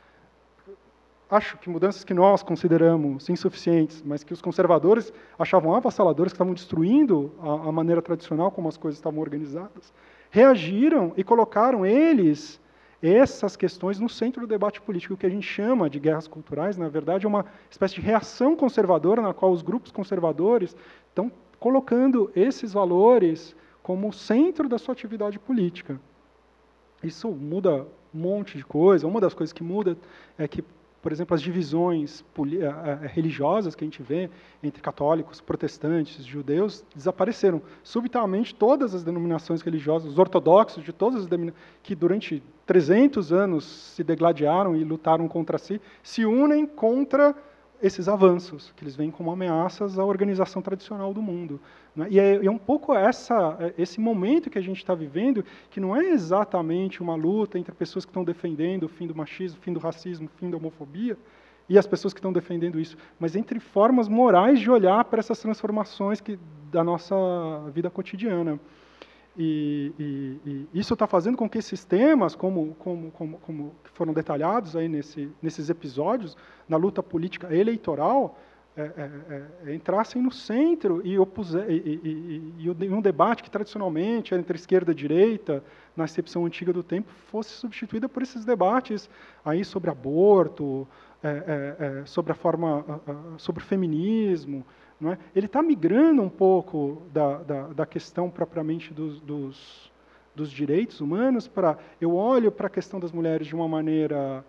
S4: acho que mudanças que nós consideramos insuficientes, mas que os conservadores achavam avassaladoras, que estavam destruindo a, a maneira tradicional como as coisas estavam organizadas, reagiram e colocaram eles, essas questões, no centro do debate político. O que a gente chama de guerras culturais, na verdade, é uma espécie de reação conservadora, na qual os grupos conservadores estão colocando esses valores como centro da sua atividade política. Isso muda um monte de coisa. Uma das coisas que muda é que, por exemplo, as divisões religiosas que a gente vê entre católicos, protestantes, judeus, desapareceram. Subitamente, todas as denominações religiosas, os ortodoxos de todas as denominações, que durante trezentos anos se degladiaram e lutaram contra si, se unem contra esses avanços, que eles veem como ameaças à organização tradicional do mundo. E é, é um pouco essa, esse momento que a gente está vivendo, que não é exatamente uma luta entre pessoas que estão defendendo o fim do machismo, o fim do racismo, o fim da homofobia, e as pessoas que estão defendendo isso, mas entre formas morais de olhar para essas transformações que, da nossa vida cotidiana. E, e, e isso está fazendo com que esses temas, como, como, como, como foram detalhados aí nesse, nesses episódios, na luta política eleitoral, é, é, é, entrassem no centro e, opuse, e, e, e, e um debate que tradicionalmente era entre esquerda e direita, na acepção antiga do tempo, fosse substituída por esses debates aí sobre aborto, é, é, é, sobre a forma, sobre o feminismo. Não é? Ele está migrando um pouco da, da, da questão propriamente dos, dos, dos direitos humanos para... Eu olho para a questão das mulheres de uma maneira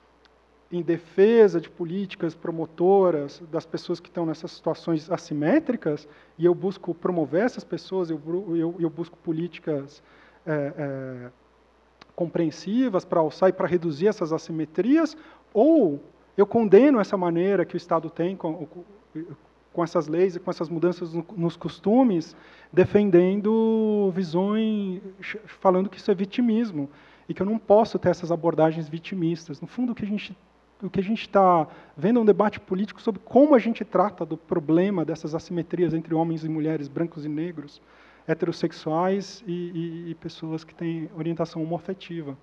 S4: em defesa de políticas promotoras das pessoas que estão nessas situações assimétricas, e eu busco promover essas pessoas, eu, eu, eu busco políticas é, é, compreensivas para alçar e para reduzir essas assimetrias, ou eu condeno essa maneira que o Estado tem com, com essas leis e com essas mudanças nos costumes, defendendo visões, falando que isso é vitimismo, e que eu não posso ter essas abordagens vitimistas. No fundo, o que a gente o que a gente está vendo é um debate político sobre como a gente trata do problema dessas assimetrias entre homens e mulheres, brancos e negros, heterossexuais e, e, e pessoas que têm orientação homoafetiva.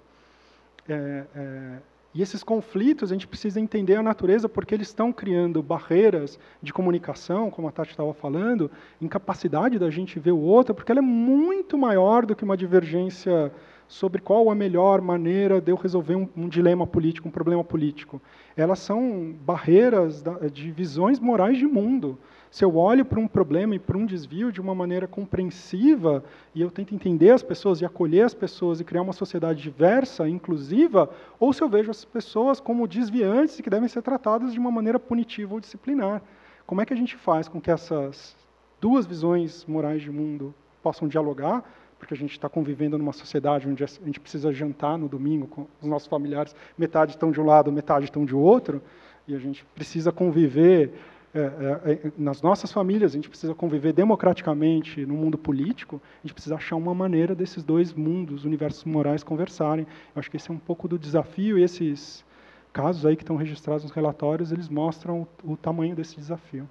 S4: É, é, E esses conflitos, a gente precisa entender a natureza, porque eles estão criando barreiras de comunicação, como a Tati estava falando, incapacidade da gente ver o outro, porque ela é muito maior do que uma divergência sobre qual a melhor maneira de eu resolver um, um dilema político, um problema político. Elas são barreiras da, de visões morais de mundo. Se eu olho para um problema e para um desvio de uma maneira compreensiva, e eu tento entender as pessoas e acolher as pessoas e criar uma sociedade diversa, inclusiva, ou se eu vejo as pessoas como desviantes e que devem ser tratadas de uma maneira punitiva ou disciplinar. Como é que a gente faz com que essas duas visões morais de mundo possam dialogar? Porque a gente está convivendo numa sociedade onde a gente precisa jantar no domingo com os nossos familiares, metade estão de um lado, metade estão de outro, e a gente precisa conviver É, é, nas nossas famílias, a gente precisa conviver democraticamente no mundo político, a gente precisa achar uma maneira desses dois mundos, universos morais, conversarem. Eu acho que esse é um pouco do desafio, e esses casos aí que estão registrados nos relatórios, eles mostram o, o tamanho desse desafio.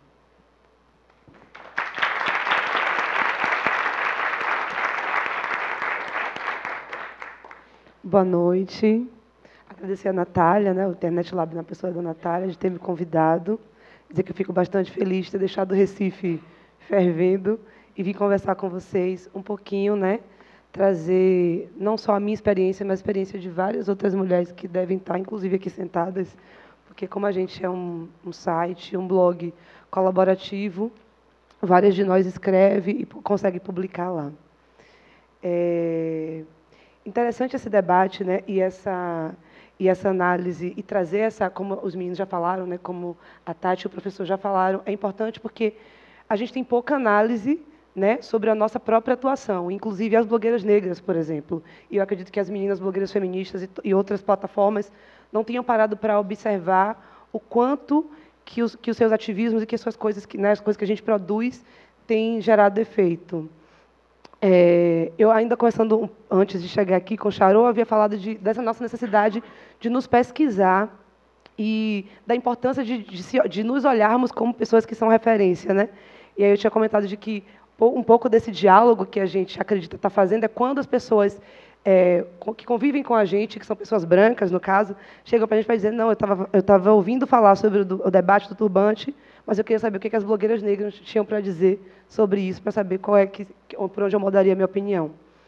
S5: Boa noite. Agradecer a Natália, né, o Internet Lab, na pessoa da Natália, de ter me convidado. Dizer que eu fico bastante feliz de ter deixado o Recife fervendo e vir conversar com vocês um pouquinho, né? Trazer não só a minha experiência, mas a experiência de várias outras mulheres que devem estar, inclusive, aqui sentadas, porque como a gente é um, um site, um blog colaborativo, várias de nós escrevem e conseguem publicar lá. É interessante esse debate, né? E essa... e essa análise, e trazer essa, como os meninos já falaram, né, como a Tati e o professor já falaram, é importante porque a gente tem pouca análise, né, sobre a nossa própria atuação, inclusive as blogueiras negras, por exemplo. E eu acredito que as meninas blogueiras feministas e, e outras plataformas não tenham parado para observar o quanto que os, que os seus ativismos e que as suas coisas, que, né, as coisas que a gente produz têm gerado efeito. É, eu ainda conversando antes de chegar aqui com o Charô, havia falado de, dessa nossa necessidade de nos pesquisar e da importância de, de, se, de nos olharmos como pessoas que são referência, né? E aí eu tinha comentado de que um pouco desse diálogo que a gente acredita estar fazendo é quando as pessoas é, que convivem com a gente, que são pessoas brancas, no caso, chegam para a gente para dizer, não, eu estava eu estava ouvindo falar sobre o, o debate do turbante, mas eu queria saber o que, que as blogueiras negras tinham para dizer sobre isso, para saber qual é que, por onde eu mudaria a minha opinião.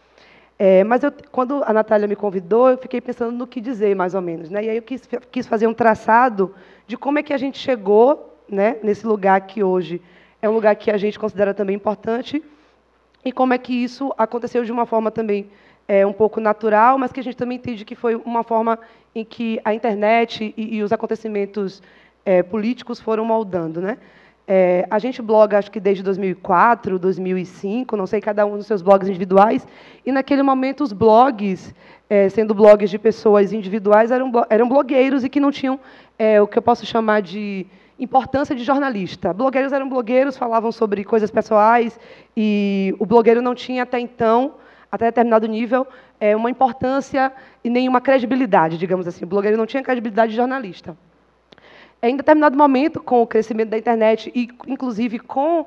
S5: É, mas eu, quando a Natália me convidou, eu fiquei pensando no que dizer, mais ou menos, né? E aí eu quis, quis fazer um traçado de como é que a gente chegou, né, nesse lugar que hoje é um lugar que a gente considera também importante, e como é que isso aconteceu de uma forma também é, um pouco natural, mas que a gente também entende que foi uma forma em que a internet e, e os acontecimentos é, políticos foram moldando, né? É, a gente bloga, acho que desde dois mil e quatro, dois mil e cinco, não sei, cada um dos seus blogs individuais, e naquele momento os blogs, é, sendo blogs de pessoas individuais, eram, eram blogueiros e que não tinham é, o que eu posso chamar de importância de jornalista. Blogueiros eram blogueiros, falavam sobre coisas pessoais, e o blogueiro não tinha até então, até determinado nível, é, uma importância e nenhuma credibilidade, digamos assim. O blogueiro não tinha credibilidade de jornalista. Em determinado momento, com o crescimento da internet, e inclusive com,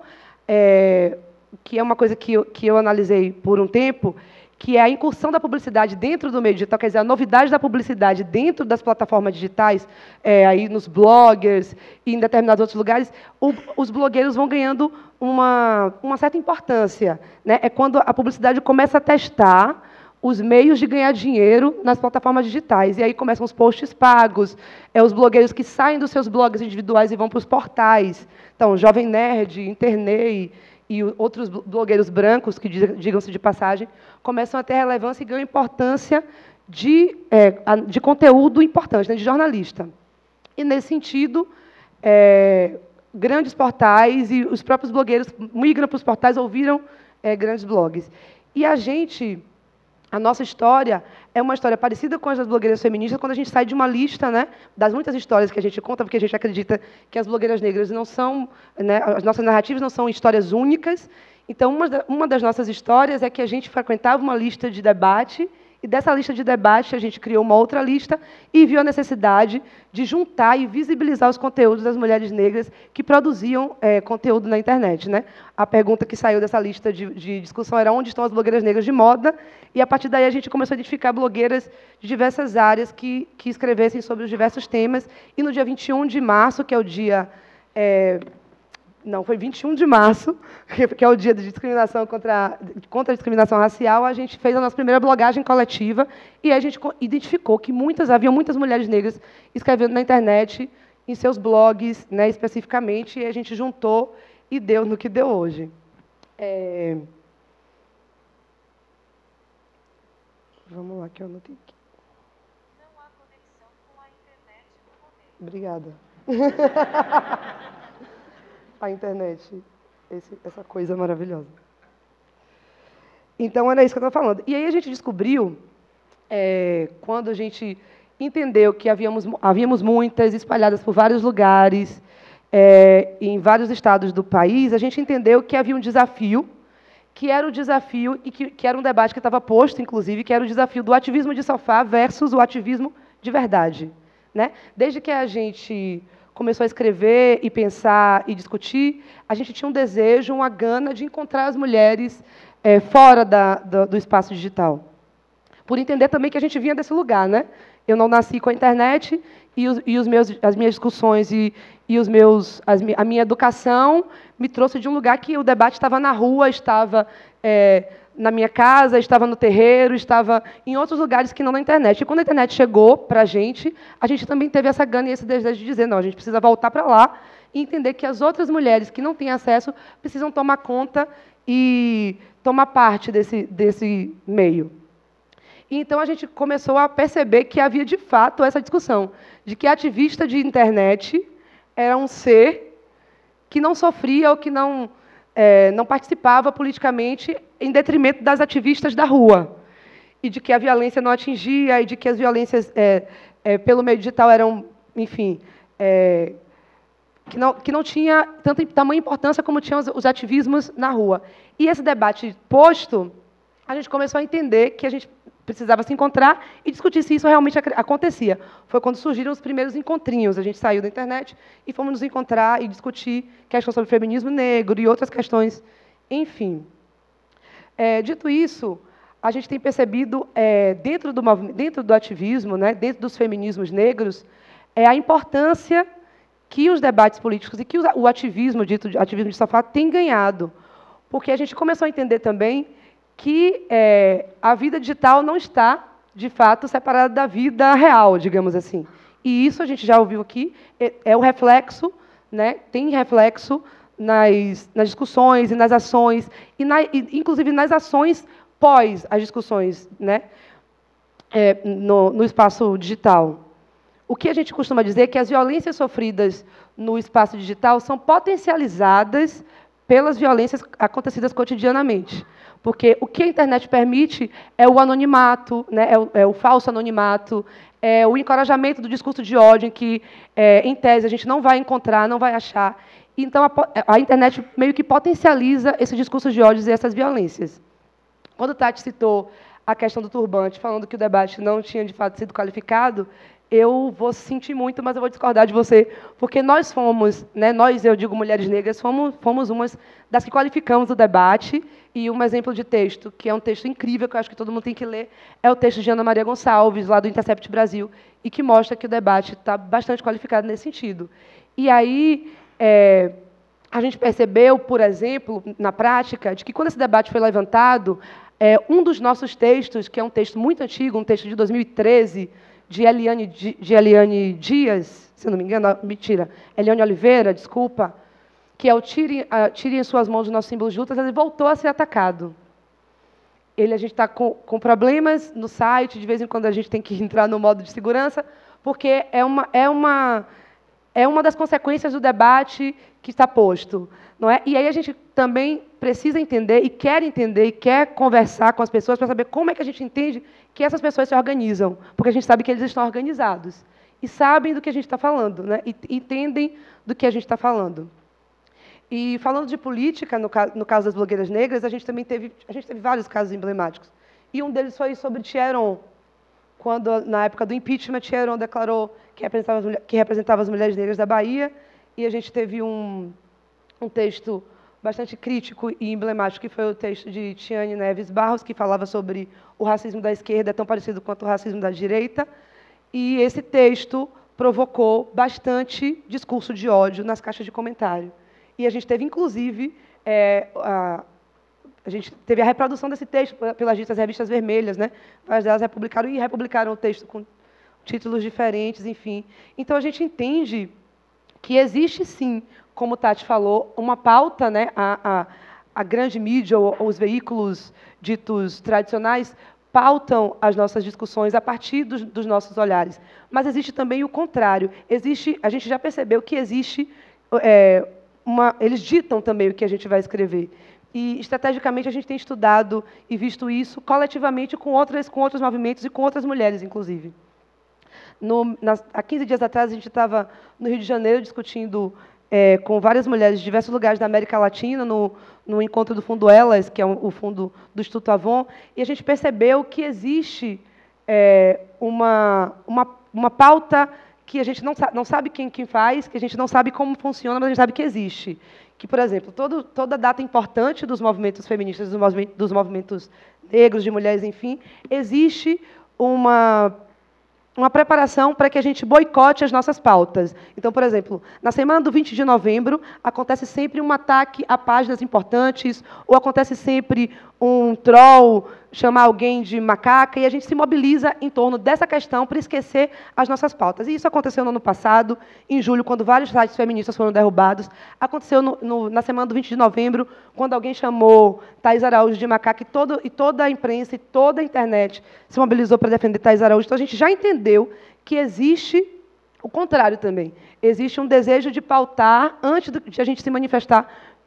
S5: é, que é uma coisa que eu, que eu analisei por um tempo, que é a incursão da publicidade dentro do meio digital, quer dizer, a novidade da publicidade dentro das plataformas digitais, é, aí nos bloggers e em determinados outros lugares, o, os blogueiros vão ganhando uma, uma certa importância, né? É quando a publicidade começa a testar os meios de ganhar dinheiro nas plataformas digitais. E aí começam os posts pagos, é, os blogueiros que saem dos seus blogs individuais e vão para os portais. Então, Jovem Nerd, Internei e outros blogueiros brancos, que digam-se de passagem, começam a ter relevância e ganham importância de, é, de conteúdo importante, né, de jornalista. E, nesse sentido, é, grandes portais e os próprios blogueiros migram para os portais, ouviram é, grandes blogs. E a gente... A nossa história é uma história parecida com as das blogueiras feministas, quando a gente sai de uma lista, né, das muitas histórias que a gente conta, porque a gente acredita que as blogueiras negras não são, né, as nossas narrativas não são histórias únicas. Então, uma, uma das nossas histórias é que a gente frequentava uma lista de debate, e dessa lista de debate a gente criou uma outra lista e viu a necessidade de juntar e visibilizar os conteúdos das mulheres negras que produziam é, conteúdo na internet, né? A pergunta que saiu dessa lista de, de discussão era onde estão as blogueiras negras de moda, e, a partir daí, a gente começou a identificar blogueiras de diversas áreas que, que escrevessem sobre os diversos temas, e no dia vinte e um de março, que é o dia... É, Não, foi vinte e um de março, que é o dia de discriminação contra, contra a discriminação racial, a gente fez a nossa primeira blogagem coletiva e a gente identificou que muitas, havia muitas mulheres negras escrevendo na internet, em seus blogs, né, especificamente, e a gente juntou e deu no que deu hoje. É... Vamos lá, que eu anotei aqui. Não há conexão com a internet no momento. Obrigada. A internet, esse, essa coisa maravilhosa. Então, era isso que eu estava falando. E aí a gente descobriu, é, quando a gente entendeu que havíamos, havíamos muitas espalhadas por vários lugares, é, em vários estados do país, a gente entendeu que havia um desafio, que era o desafio, e que, que era um debate que estava posto, inclusive, que era o desafio do ativismo de sofá versus o ativismo de verdade, né? Desde que a gente começou a escrever e pensar e discutir, a gente tinha um desejo, uma gana de encontrar as mulheres é, fora da, do, do espaço digital. Por entender também que a gente vinha desse lugar, né? Eu não nasci com a internet e, os, e os meus, as minhas discussões e, e os meus, as, a minha educação me trouxe de um lugar que o debate estava na rua, estava é, na minha casa, estava no terreiro, estava em outros lugares que não na internet. E quando a internet chegou para a gente, a gente também teve essa gana e esse desejo de dizer, não, a gente precisa voltar para lá e entender que as outras mulheres que não têm acesso precisam tomar conta e tomar parte desse, desse meio. E então a gente começou a perceber que havia, de fato, essa discussão de que a ativista de internet era um ser que não sofria ou que não, é, não participava politicamente em detrimento das ativistas da rua, e de que a violência não atingia, e de que as violências é, é, pelo meio digital eram, enfim, é, que, não, que não tinha tanta tamanha importância como tinham os, os ativismos na rua. E esse debate posto, a gente começou a entender que a gente precisava se encontrar e discutir se isso realmente acontecia. Foi quando surgiram os primeiros encontrinhos. A gente saiu da internet e fomos nos encontrar e discutir questões sobre feminismo negro e outras questões, enfim. É, dito isso, a gente tem percebido, é, dentro, do, dentro do ativismo, né, dentro dos feminismos negros, é, a importância que os debates políticos e que o ativismo, dito ativismo de sofá, tem ganhado. Porque a gente começou a entender também que é, a vida digital não está, de fato, separada da vida real, digamos assim. E isso a gente já ouviu aqui, é, é o reflexo, né, tem reflexo nas, nas discussões e nas ações, e, na, e inclusive nas ações pós as discussões, né, é, no, no espaço digital. O que a gente costuma dizer é que as violências sofridas no espaço digital são potencializadas pelas violências acontecidas cotidianamente. Porque o que a internet permite é o anonimato, né, é, o, é o falso anonimato, é o encorajamento do discurso de ódio, em que, é, em tese, a gente não vai encontrar, não vai achar. Então, a, a internet meio que potencializa esse discurso de ódio e essas violências. Quando o Tati citou a questão do turbante, falando que o debate não tinha, de fato, sido qualificado, eu vou sentir muito, mas eu vou discordar de você, porque nós fomos, né, nós, eu digo mulheres negras, fomos, fomos umas das que qualificamos o debate, e um exemplo de texto, que é um texto incrível, que eu acho que todo mundo tem que ler, é o texto de Ana Maria Gonçalves, lá do Intercept Brasil, e que mostra que o debate está bastante qualificado nesse sentido. E aí, é, a gente percebeu, por exemplo, na prática, de que quando esse debate foi levantado, é, um dos nossos textos, que é um texto muito antigo, um texto de dois mil e treze, de Eliane, de Eliane Dias, se não me engano, mentira, Eliane Oliveira, desculpa, que é o Tire, uh, tire em suas mãos os nossos símbolos de luta, ele voltou a ser atacado. Ele, a gente está com, com problemas no site, de vez em quando a gente tem que entrar no modo de segurança, porque é uma, é uma, é uma das consequências do debate que está posto. Não é? E aí a gente também precisa entender, e quer entender, e quer conversar com as pessoas para saber como é que a gente entende que essas pessoas se organizam, porque a gente sabe que eles estão organizados, e sabem do que a gente está falando, né? E entendem do que a gente está falando. E falando de política, no caso, no caso das blogueiras negras, a gente também teve, a gente teve vários casos emblemáticos. E um deles foi sobre Thieron, quando, na época do impeachment, Thieron declarou que representava, as mulheres, que representava as mulheres negras da Bahia, e a gente teve um, um texto bastante crítico e emblemático, que foi o texto de Tiane Neves Barros, que falava sobre o racismo da esquerda, tão parecido quanto o racismo da direita, e esse texto provocou bastante discurso de ódio nas caixas de comentário. E a gente teve, inclusive, é, a, a gente teve a reprodução desse texto pelas ditas revistas vermelhas, né? Várias delas republicaram e republicaram o texto com títulos diferentes, enfim. Então, a gente entende que existe, sim, como o Tati falou, uma pauta, né? A, a, a grande mídia, ou, ou os veículos ditos tradicionais, pautam as nossas discussões a partir dos, dos nossos olhares. Mas existe também o contrário. Existe, a gente já percebeu que existe... É, Uma, eles ditam também o que a gente vai escrever. E, estrategicamente, a gente tem estudado e visto isso coletivamente com, outras, com outros movimentos e com outras mulheres, inclusive. No, nas, há quinze dias atrás, a gente estava no Rio de Janeiro discutindo é, com várias mulheres de diversos lugares da América Latina, no, no encontro do Fundo Elas, que é um, o fundo do Instituto Avon, e a gente percebeu que existe é, uma, uma, uma pauta que a gente não sabe, não sabe quem, quem faz, que a gente não sabe como funciona, mas a gente sabe que existe. Que, por exemplo, todo, toda data importante dos movimentos feministas, dos movimentos, dos movimentos negros, de mulheres, enfim, existe uma, uma preparação para que a gente boicote as nossas pautas. Então, por exemplo, na semana do vinte de novembro, acontece sempre um ataque a páginas importantes, ou acontece sempre um troll chamar alguém de macaca, e a gente se mobiliza em torno dessa questão para esquecer as nossas pautas. E isso aconteceu no ano passado, em julho, quando vários sites feministas foram derrubados. Aconteceu no, no, na semana do vinte de novembro, quando alguém chamou Thaís Araújo de macaca, e, todo, e toda a imprensa e toda a internet se mobilizou para defender Thaís Araújo. Então, a gente já entendeu que existe o contrário também. Existe um desejo de pautar, antes de a gente se manifestar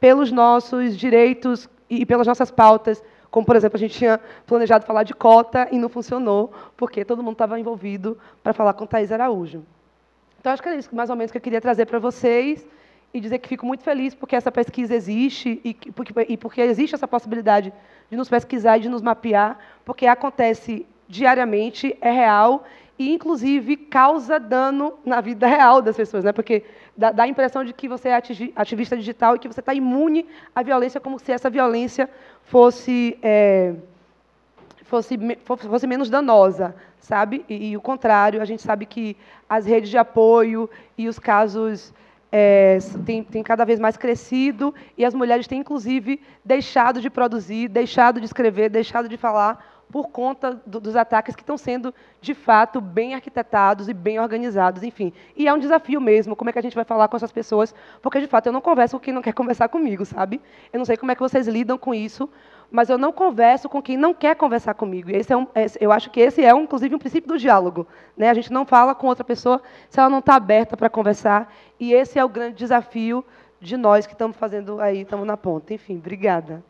S5: pelos nossos direitos e pelas nossas pautas, como, por exemplo, a gente tinha planejado falar de cota e não funcionou, porque todo mundo estava envolvido para falar com Thaís Araújo. Então, acho que é isso, mais ou menos, que eu queria trazer para vocês e dizer que fico muito feliz porque essa pesquisa existe e porque, e porque existe essa possibilidade de nos pesquisar e de nos mapear, porque acontece diariamente, é real e, inclusive, causa dano na vida real das pessoas, né? Porque dá, dá a impressão de que você é ativista digital e que você está imune à violência, como se essa violência fosse, é, fosse, fosse menos danosa, sabe? E, e o contrário, a gente sabe que as redes de apoio e os casos é, têm, têm cada vez mais crescido e as mulheres têm, inclusive, deixado de produzir, deixado de escrever, deixado de falar por conta do, dos ataques que estão sendo, de fato, bem arquitetados e bem organizados, enfim. E é um desafio mesmo, como é que a gente vai falar com essas pessoas, porque, de fato, eu não converso com quem não quer conversar comigo, sabe? Eu não sei como é que vocês lidam com isso, mas eu não converso com quem não quer conversar comigo. E esse é um, eu acho que esse é, um, inclusive, um princípio do diálogo, né? A gente não fala com outra pessoa se ela não está aberta para conversar, e esse é o grande desafio de nós que estamos fazendo aí, estamos na ponta. Enfim, obrigada.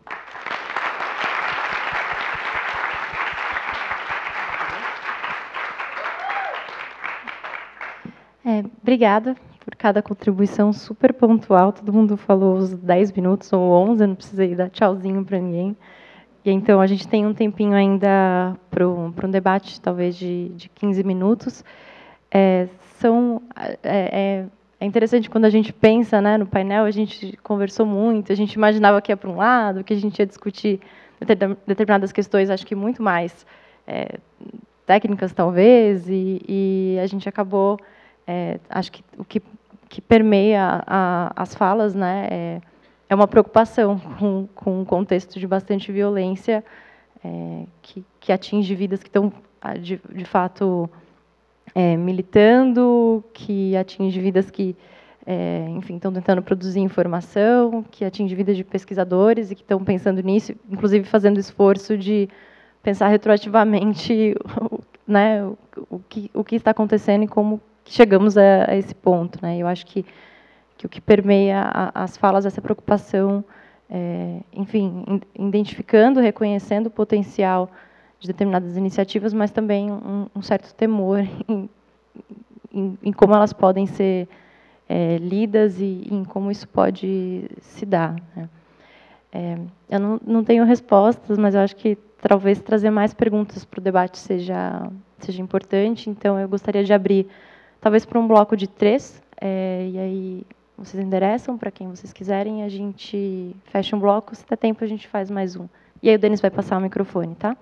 S2: É, obrigada por cada contribuição super pontual. Todo mundo falou os dez minutos ou onze, eu não precisei dar tchauzinho para ninguém. E então a gente tem um tempinho ainda para um, para um debate, talvez de, de quinze minutos. É, são, é, é interessante quando a gente pensa, né, no painel, a gente conversou muito, a gente imaginava que ia para um lado, que a gente ia discutir determinadas questões, acho que muito mais é, técnicas, talvez, e, e a gente acabou... É, acho que o que, que permeia a, as falas, né, é, é uma preocupação com, com um contexto de bastante violência é, que, que atinge vidas que estão, de, de fato, é, militando, que atinge vidas que, é, enfim, estão tentando produzir informação, que atinge vidas de pesquisadores e que estão pensando nisso, inclusive fazendo esforço de pensar retroativamente né, o, o, que, o que está acontecendo e como chegamos a, a esse ponto, né? Eu acho que, que o que permeia a, as falas essa preocupação, é, enfim, identificando, reconhecendo o potencial de determinadas iniciativas, mas também um, um certo temor em, em, em como elas podem ser é, lidas e em como isso pode se dar, né? É, eu não, não tenho respostas, mas eu acho que talvez trazer mais perguntas para o debate seja, seja importante, então eu gostaria de abrir talvez para um bloco de três, é, e aí vocês endereçam para quem vocês quiserem, a gente fecha um bloco, se der tempo a gente faz mais um. E aí o Denis vai passar o microfone, tá?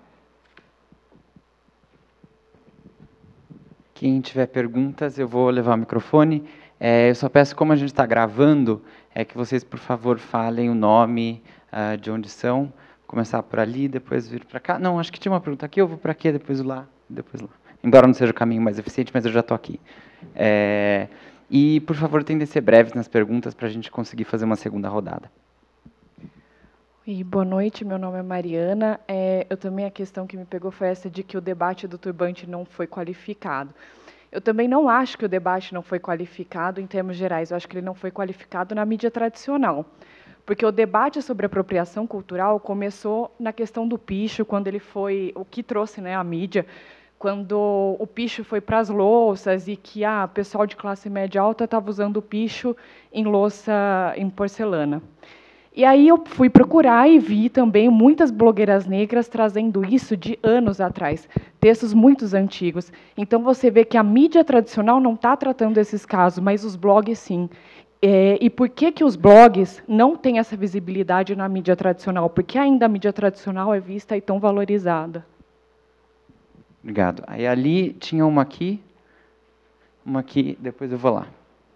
S1: Quem tiver perguntas, eu vou levar o microfone. É, eu só peço, como a gente está gravando, é que vocês, por favor, falem o nome, uh, de onde são. Começar por ali, depois vir para cá. Não, acho que tinha uma pergunta aqui, eu vou para aqui, depois lá, depois lá. Embora não seja o caminho mais eficiente, mas eu já estou aqui. É, e, por favor, tentem ser breves nas perguntas para a gente conseguir fazer uma segunda rodada.
S3: E boa noite, meu nome é Mariana. É, eu também, a questão que me pegou foi essa de que o debate do turbante não foi qualificado. Eu também não acho que o debate não foi qualificado em termos gerais, eu acho que ele não foi qualificado na mídia tradicional. Porque o debate sobre apropriação cultural começou na questão do picho, quando ele foi, o que trouxe, né, a mídia, quando o picho foi para as louças e que ah, o pessoal de classe média alta estava usando o picho em louça em porcelana. E aí eu fui procurar e vi também muitas blogueiras negras trazendo isso de anos atrás, textos muito antigos. Então você vê que a mídia tradicional não está tratando esses casos, mas os blogs sim. É, e por que que os blogs não têm essa visibilidade na mídia tradicional? Porque ainda a mídia tradicional é vista e tão valorizada.
S1: Obrigado. Aí ali tinha uma aqui, uma aqui, depois eu vou lá.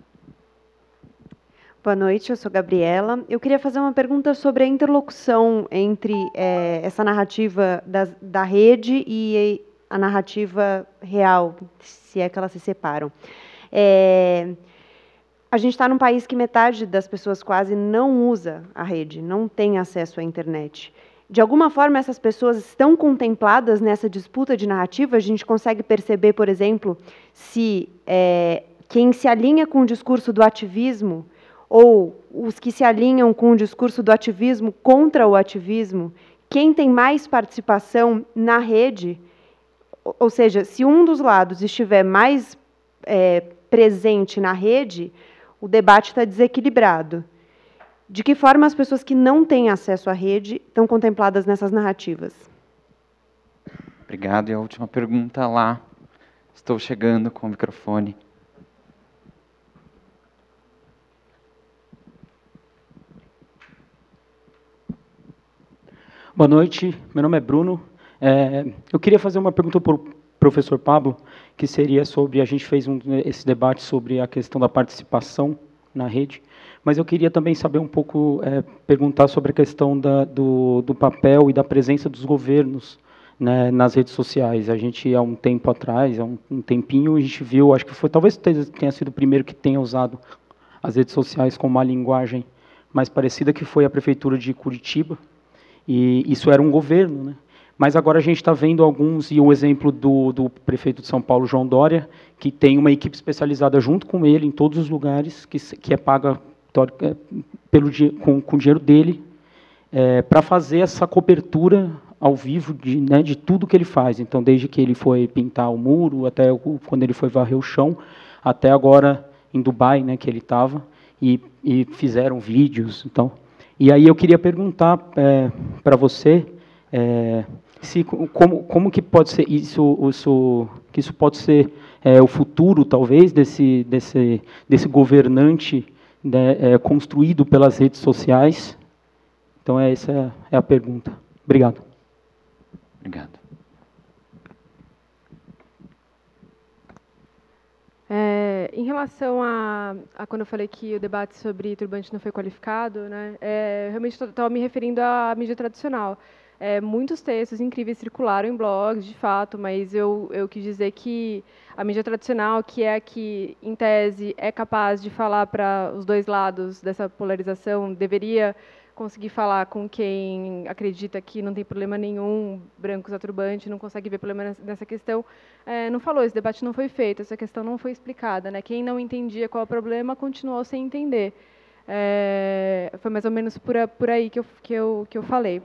S6: Boa noite, eu sou Gabriela. Eu queria fazer uma pergunta sobre a interlocução entre é, essa narrativa das, da rede e a narrativa real, se é que elas se separam. É, a gente está num país que metade das pessoas quase não usa a rede, não tem acesso à internet. De alguma forma, essas pessoas estão contempladas nessa disputa de narrativa? A gente consegue perceber, por exemplo, se é, quem se alinha com o discurso do ativismo ou os que se alinham com o discurso do ativismo contra o ativismo, quem tem mais participação na rede, ou seja, se um dos lados estiver mais é, presente na rede, o debate está desequilibrado. De que forma as pessoas que não têm acesso à rede estão contempladas nessas narrativas?
S7: Obrigado. E a última pergunta lá. Estou chegando com o microfone.
S8: Boa noite, meu nome é Bruno. É, eu queria fazer uma pergunta para o professor Pablo, que seria sobre, a gente fez um, esse debate sobre a questão da participação na rede, mas eu queria também saber um pouco, é, perguntar sobre a questão da, do, do papel e da presença dos governos, né, nas redes sociais. A gente, há um tempo atrás, há um, um tempinho, a gente viu, acho que foi, talvez tenha sido o primeiro que tenha usado as redes sociais com uma linguagem mais parecida, que foi a Prefeitura de Curitiba, e isso era um governo, né? Mas agora a gente está vendo alguns, e o exemplo do, do prefeito de São Paulo, João Dória, que tem uma equipe especializada junto com ele em todos os lugares, que, que é paga pelo, com, com o dinheiro dele, é, para fazer essa cobertura ao vivo de, né, de tudo que ele faz. Então, desde que ele foi pintar o muro, até o, quando ele foi varrer o chão, até agora em Dubai, né, que ele estava, e, e fizeram vídeos. Então, e aí eu queria perguntar é, para você é, se, como, como que pode ser isso, isso, que isso pode ser é, o futuro, talvez, desse, desse, desse governante, né, é, construído pelas redes sociais. Então, é, essa é a pergunta. Obrigado.
S7: Obrigado.
S3: É, em relação a, a quando eu falei que o debate sobre turbante não foi qualificado, né, é, realmente estava me referindo à mídia tradicional. É, muitos textos incríveis circularam em blogs, de fato, mas eu, eu quis dizer que a mídia tradicional, que é a que, em tese, é capaz de falar para os dois lados dessa polarização, deveria conseguir falar com quem acredita que não tem problema nenhum, branco usar turbante, não consegue ver problema nessa questão, é, não falou, esse debate não foi feito, essa questão não foi explicada, né? Quem não entendia qual é o problema continuou sem entender. É, foi mais ou menos por, a, por aí que eu, que eu, que eu falei.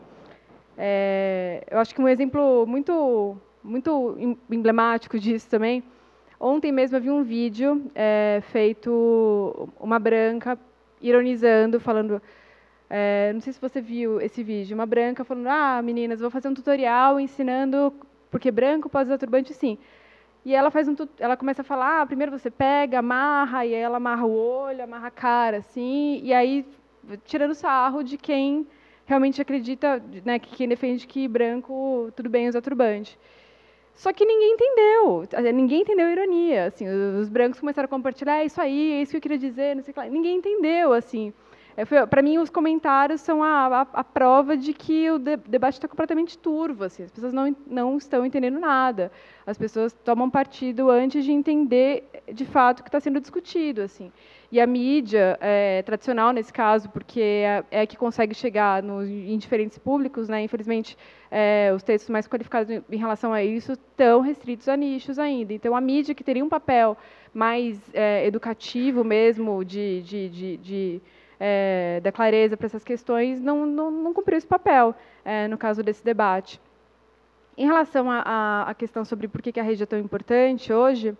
S3: É, eu acho que um exemplo muito, muito emblemático disso também, ontem mesmo eu vi um vídeo é, feito, uma branca ironizando, falando... É, não sei se você viu esse vídeo, uma branca falando, ah, meninas, vou fazer um tutorial ensinando porque branco pode usar turbante sim. E ela faz um, ela começa a falar, ah, primeiro você pega, amarra, e aí ela amarra o olho, amarra a cara, assim, e aí tirando sarro de quem realmente acredita, né, que quem defende que branco tudo bem usar turbante. Só que ninguém entendeu, ninguém entendeu a ironia, assim, os brancos começaram a compartilhar, é isso aí, é isso que eu queria dizer, não sei o que lá, ninguém entendeu, assim. É, para mim, os comentários são a, a, a prova de que o de, debate está completamente turvo. Assim, as pessoas não, não estão entendendo nada. As pessoas tomam partido antes de entender, de fato, o que está sendo discutido. Assim. E a mídia é, tradicional, nesse caso, porque é, é a que consegue chegar no, em diferentes públicos, né? Infelizmente, é, os textos mais qualificados em relação a isso estão restritos a nichos ainda. Então, a mídia, que teria um papel mais é, educativo mesmo, de... de, de, de É, da clareza para essas questões, não, não, não cumpriu esse papel, é, no caso desse debate. Em relação à questão sobre por que, que a rede é tão importante hoje,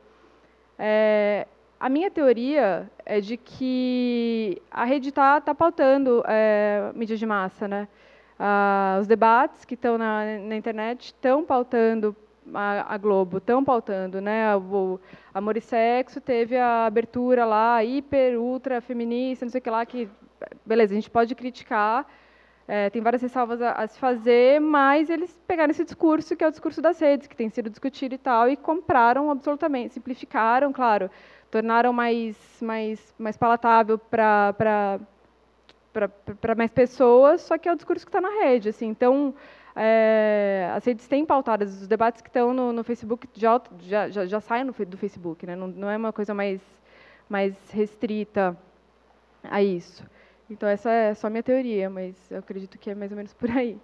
S3: é, a minha teoria é de que a rede está tá pautando é, mídia de massa. Né? Ah, os debates que estão na, na internet estão pautando a, a Globo, estão pautando, né? O Amor e Sexo teve a abertura lá, hiper, ultra, feminista, não sei o que lá, que, beleza, a gente pode criticar, é, tem várias ressalvas a, a se fazer, mas eles pegaram esse discurso, que é o discurso das redes, que tem sido discutido e tal, e compraram absolutamente, simplificaram, claro, tornaram mais, mais, mais palatável para para mais pessoas, só que é o discurso que está na rede, assim, então... É, as redes têm pautadas, os debates que estão no, no Facebook já, já, já, já saem no, do Facebook, né? não, não é uma coisa mais, mais restrita a isso. Então, essa é só a minha teoria, mas eu acredito que é mais ou menos por aí.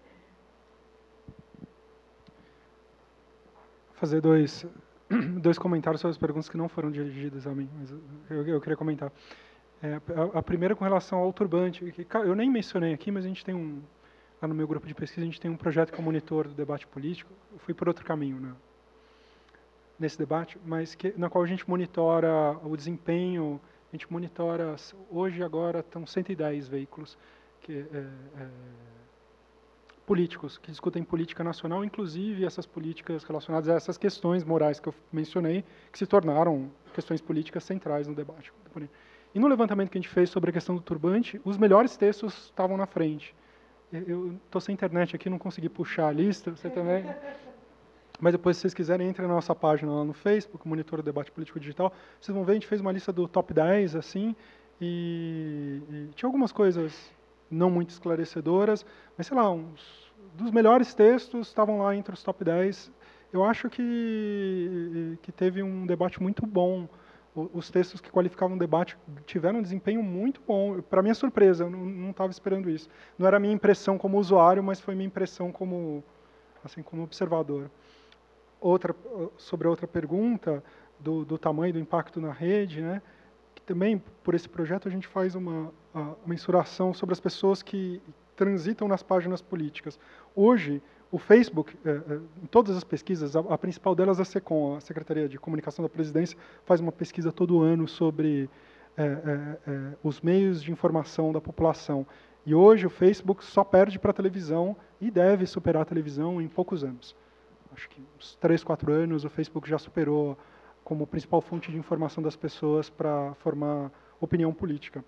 S4: Vou fazer dois, dois comentários sobre as perguntas que não foram dirigidas a mim, mas eu, eu queria comentar. É, a, a primeira com relação ao turbante, que, eu nem mencionei aqui, mas a gente tem um, lá no meu grupo de pesquisa, a gente tem um projeto que é o monitor do debate político. Eu fui por outro caminho, né, nesse debate, mas que, na qual a gente monitora o desempenho, a gente monitora, hoje agora estão cento e dez veículos que, é, é, políticos que discutem política nacional, inclusive essas políticas relacionadas a essas questões morais que eu mencionei, que se tornaram questões políticas centrais no debate. E no levantamento que a gente fez sobre a questão do turbante, os melhores textos estavam na frente. Eu estou sem internet aqui, não consegui puxar a lista, você também. Mas depois, se vocês quiserem, entrem na nossa página lá no Facebook, Monitor do Debate Político Digital. Vocês vão ver, a gente fez uma lista do top dez, assim, e, e tinha algumas coisas não muito esclarecedoras, mas, sei lá, uns dos melhores textos estavam lá entre os top dez. Eu acho que, que teve um debate muito bom. Os textos que qualificavam o debate tiveram um desempenho muito bom. Para minha surpresa, eu não estava esperando isso. Não era a minha impressão como usuário, mas foi minha impressão como, assim, como observador. Outra, sobre a outra pergunta, do, do tamanho do impacto na rede, né, que também, por esse projeto, a gente faz uma a mensuração sobre as pessoas que transitam nas páginas políticas. Hoje, o Facebook, em todas as pesquisas, a principal delas é a SECOM, a Secretaria de Comunicação da Presidência, faz uma pesquisa todo ano sobre é, é, é, os meios de informação da população. E hoje o Facebook só perde para a televisão e deve superar a televisão em poucos anos. Acho que uns três, quatro anos o Facebook já superou como principal fonte de informação das pessoas para formar opinião política.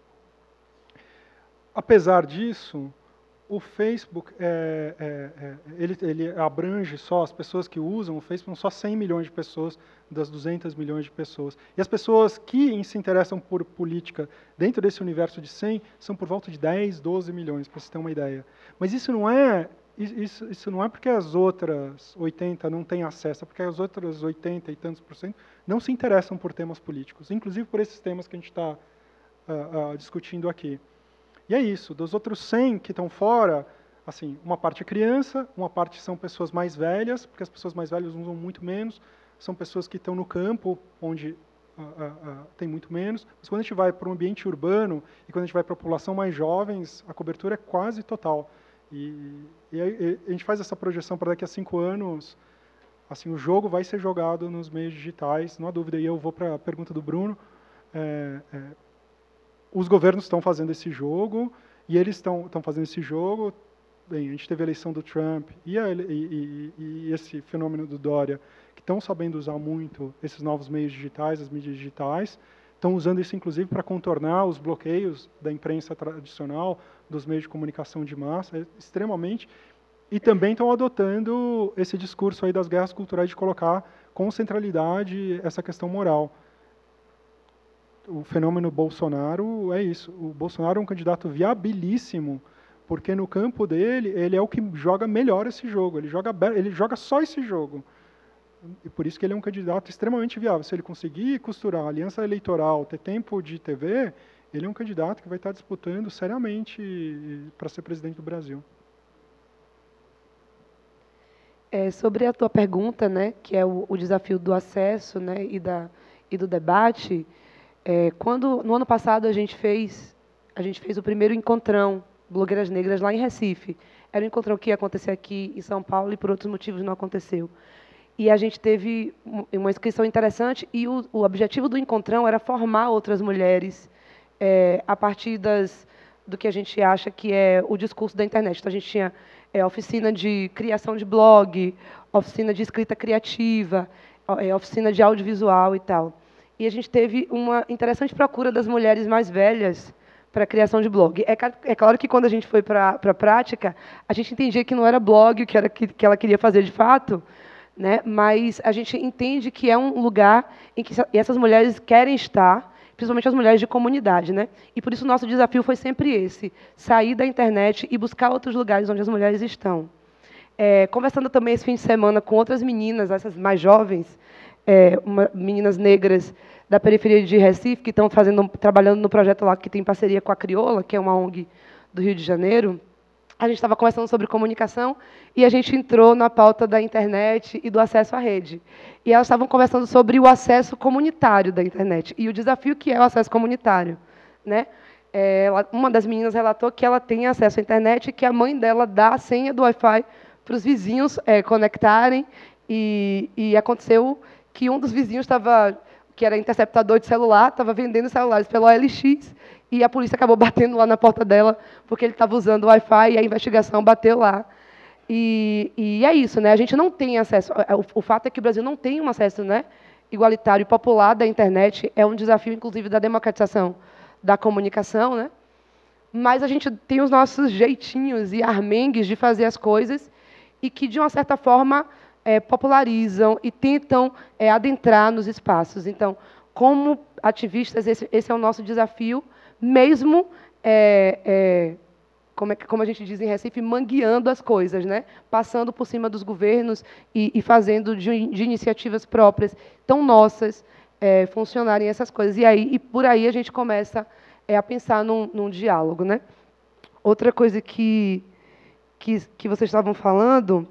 S4: Apesar disso, o Facebook, é, é, é, ele, ele abrange só, as pessoas que usam o Facebook, são só cem milhões de pessoas, das duzentas milhões de pessoas. E as pessoas que se interessam por política dentro desse universo de cem, são por volta de dez, doze milhões, para você ter uma ideia. Mas isso não é, isso, isso não é porque as outras oitenta não têm acesso, é porque as outras oitenta e tantos por cento não se interessam por temas políticos, inclusive por esses temas que a gente está uh, uh, discutindo aqui. E é isso, dos outros cem que estão fora, assim, uma parte é criança, uma parte são pessoas mais velhas, porque as pessoas mais velhas usam muito menos, são pessoas que estão no campo, onde uh, uh, uh, tem muito menos, mas quando a gente vai para um ambiente urbano, e quando a gente vai para a população mais jovens, a cobertura é quase total. E, e aí, a gente faz essa projeção para daqui a cinco anos, assim, o jogo vai ser jogado nos meios digitais, não há dúvida, e eu vou para a pergunta do Bruno, é, é, os governos estão fazendo esse jogo, e eles estão, estão fazendo esse jogo. Bem, a gente teve a eleição do Trump e, a, e, e, e esse fenômeno do Dória, que estão sabendo usar muito esses novos meios digitais, as mídias digitais, estão usando isso, inclusive, para contornar os bloqueios da imprensa tradicional, dos meios de comunicação de massa, é extremamente, e também estão adotando esse discurso aí das guerras culturais de colocar com centralidade essa questão moral. O fenômeno Bolsonaro é isso. O Bolsonaro é um candidato viabilíssimo, porque no campo dele, ele é o que joga melhor esse jogo. Ele joga, ele joga só esse jogo. E por isso que ele é um candidato extremamente viável. Se ele conseguir costurar a aliança eleitoral, ter tempo de T V, ele é um candidato que vai estar disputando seriamente para ser presidente do Brasil.
S5: É, sobre a tua pergunta, né, que é o, o desafio do acesso, né, e, da, e do debate, é, quando no ano passado a gente fez a gente fez o primeiro encontrão Blogueiras Negras lá em Recife. Era um encontrão que ia acontecer aqui em São Paulo e por outros motivos não aconteceu. E a gente teve uma inscrição interessante e o, o objetivo do encontrão era formar outras mulheres é, a partir das, do que a gente acha que é o discurso da internet. Então, a gente tinha é, oficina de criação de blog, oficina de escrita criativa, é, oficina de audiovisual e tal. E a gente teve uma interessante procura das mulheres mais velhas para a criação de blog. É, é claro que, quando a gente foi para a prática, a gente entendia que não era blog o que, era, que, que ela queria fazer de fato, né? Mas a gente entende que é um lugar em que essas mulheres querem estar, principalmente as mulheres de comunidade, né? E por isso o nosso desafio foi sempre esse, sair da internet e buscar outros lugares onde as mulheres estão. É, conversando também esse fim de semana com outras meninas, essas mais jovens, é, uma, meninas negras da periferia de Recife, que estão fazendo, trabalhando no projeto lá que tem parceria com a Crioula, que é uma O N G do Rio de Janeiro. A gente estava conversando sobre comunicação e a gente entrou na pauta da internet e do acesso à rede. E elas estavam conversando sobre o acesso comunitário da internet e o desafio que é o acesso comunitário, né? É, ela, uma das meninas relatou que ela tem acesso à internet e que a mãe dela dá a senha do Wi-Fi para os vizinhos é, conectarem, e, e aconteceu que um dos vizinhos estava, que era interceptador de celular, estava vendendo celulares pelo O L X, e a polícia acabou batendo lá na porta dela, porque ele estava usando o Wi-Fi, e a investigação bateu lá. E, e é isso, né? A gente não tem acesso, o, o fato é que o Brasil não tem um acesso, né, igualitário e popular da internet, é um desafio, inclusive, da democratização da comunicação, né? Mas a gente tem os nossos jeitinhos e armengues de fazer as coisas e que, de uma certa forma, é, popularizam e tentam é, adentrar nos espaços. Então, como ativistas, esse, esse é o nosso desafio, mesmo, é, é, como, é, como a gente diz em Recife, mangueando as coisas, né? Passando por cima dos governos e, e fazendo de, de iniciativas próprias, tão nossas, É, funcionarem essas coisas. E, aí, e por aí a gente começa é, a pensar num, num diálogo, né? Outra coisa que, que, que vocês estavam falando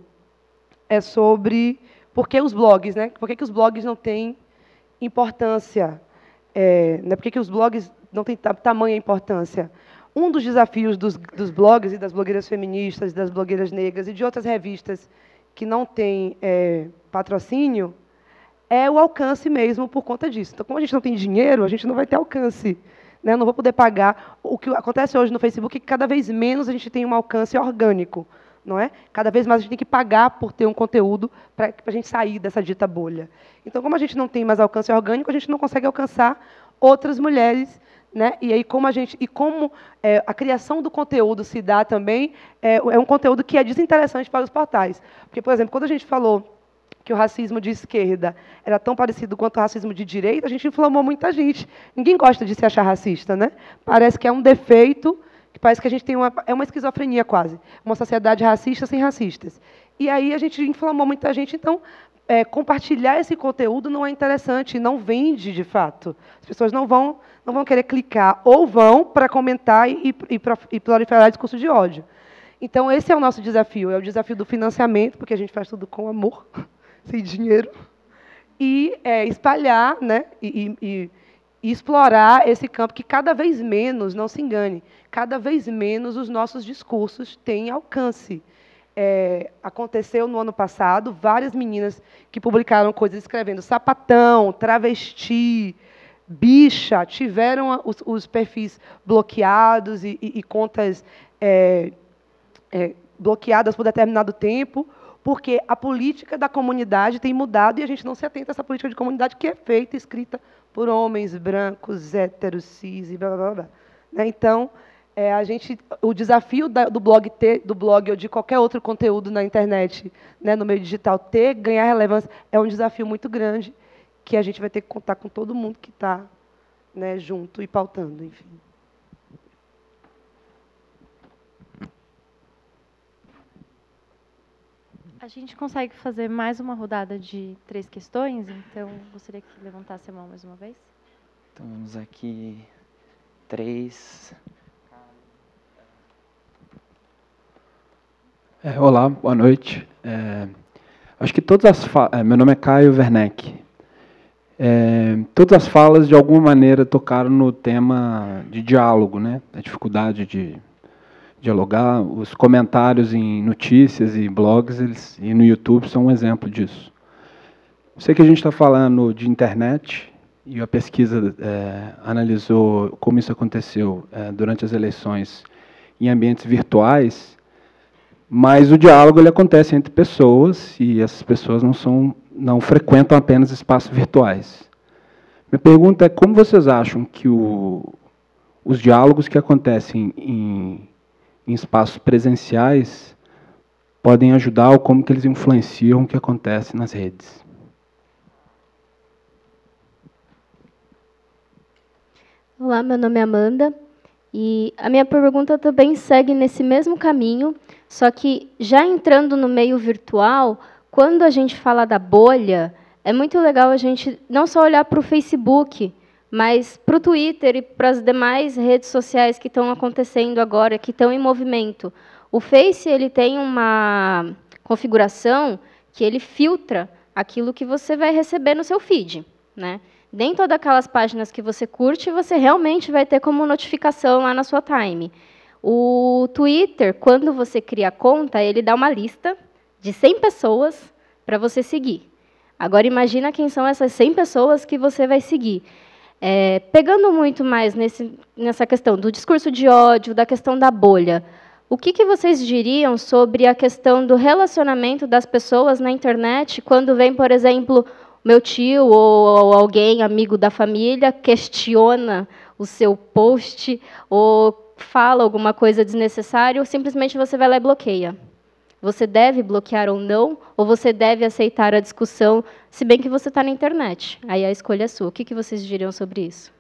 S5: é sobre por que os blogs, né? Por que, que os blogs não têm importância? É, né? Por que, que os blogs não têm tamanha importância? Um dos desafios dos, dos blogs e das blogueiras feministas, das blogueiras negras e de outras revistas que não têm é, patrocínio é o alcance mesmo por conta disso. Então, como a gente não tem dinheiro, a gente não vai ter alcance, né? Não vou poder pagar. O que acontece hoje no Facebook é que cada vez menos a gente tem um alcance orgânico, não é? Cada vez mais a gente tem que pagar por ter um conteúdo para a gente sair dessa dita bolha. Então, como a gente não tem mais alcance orgânico, a gente não consegue alcançar outras mulheres, né? E aí, como a gente e como é, a criação do conteúdo se dá também, é, é um conteúdo que é desinteressante para os portais. Porque, por exemplo, quando a gente falou que o racismo de esquerda era tão parecido quanto o racismo de direita, a gente inflamou muita gente. Ninguém gosta de se achar racista, né? Parece que é um defeito, que parece que a gente tem uma, é uma esquizofrenia quase, uma sociedade racista sem racistas. E aí a gente inflamou muita gente, então é, compartilhar esse conteúdo não é interessante, não vende de fato. As pessoas não vão, não vão querer clicar, ou vão para comentar e, e, pra, e proliferar discurso de ódio. Então esse é o nosso desafio, é o desafio do financiamento, porque a gente faz tudo com amor, sem dinheiro, e é, espalhar, né, e, e, e explorar esse campo que cada vez menos, não se engane, cada vez menos os nossos discursos têm alcance. É, aconteceu no ano passado, várias meninas que publicaram coisas escrevendo sapatão, travesti, bicha, tiveram os, os perfis bloqueados e, e, e contas é, é, bloqueadas por determinado tempo, porque a política da comunidade tem mudado e a gente não se atenta a essa política de comunidade que é feita, escrita por homens brancos, héteros, cis e blá, blá, blá. Né? Então, é, a gente, o desafio da, do, blog ter, do blog ou de qualquer outro conteúdo na internet, né, no meio digital, ter, ganhar relevância, é um desafio muito grande que a gente vai ter que contar com todo mundo que está, né, junto e pautando, enfim.
S2: A gente consegue fazer mais uma rodada de três questões, então gostaria que levantasse a mão mais uma vez.
S7: Então vamos aqui, três.
S9: É, olá, boa noite. É, acho que todas as falas... É, meu nome é Caio Werneck. É, todas as falas, de alguma maneira, tocaram no tema de diálogo, né? A dificuldade de dialogar. Os comentários em notícias e blogs eles, e no YouTube são um exemplo disso. Sei que a gente está falando de internet, e a pesquisa é, analisou como isso aconteceu é, durante as eleições em ambientes virtuais, mas o diálogo ele acontece entre pessoas, e essas pessoas não, são, não frequentam apenas espaços virtuais. Minha pergunta é como vocês acham que o, os diálogos que acontecem em em espaços presenciais podem ajudar ou como que eles influenciam o que acontece nas redes?
S10: Olá, meu nome é Amanda e a minha pergunta também segue nesse mesmo caminho, só que já entrando no meio virtual, quando a gente fala da bolha, é muito legal a gente não só olhar para o Facebook, mas para o Twitter e para as demais redes sociais que estão acontecendo agora, que estão em movimento. O Face ele tem uma configuração que ele filtra aquilo que você vai receber no seu feed, né? nem todas aquelas páginas que você curte, você realmente vai ter como notificação lá na sua time. O Twitter, quando você cria a conta, ele dá uma lista de cem pessoas para você seguir. Agora, imagina quem são essas cem pessoas que você vai seguir. É, pegando muito mais nesse, nessa questão do discurso de ódio, da questão da bolha, o que, que vocês diriam sobre a questão do relacionamento das pessoas na internet quando vem, por exemplo, meu tio ou alguém, amigo da família, questiona o seu post ou fala alguma coisa desnecessária, ou simplesmente você vai lá e bloqueia? Você deve bloquear ou não, ou você deve aceitar a discussão, se bem que você está na internet. Aí a escolha é sua. O que, que vocês diriam sobre isso?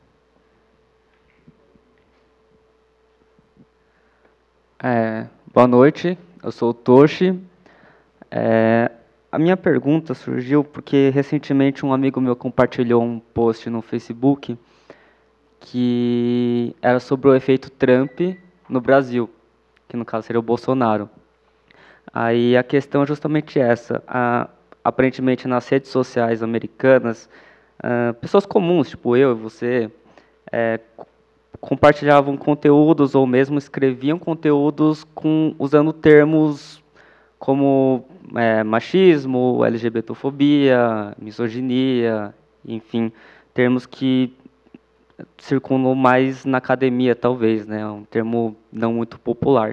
S11: É, boa noite, eu sou o Toshi. É, a minha pergunta surgiu porque, recentemente, um amigo meu compartilhou um post no Facebook que era sobre o efeito Trump no Brasil, que no caso seria o Bolsonaro. Aí a questão é justamente essa. A, aparentemente, nas redes sociais americanas, a, pessoas comuns, tipo eu e você, é, compartilhavam conteúdos ou mesmo escreviam conteúdos com, usando termos como é, machismo, LGBTfobia, misoginia, enfim, termos que circulam mais na academia, talvez, né? Um termo não muito popular.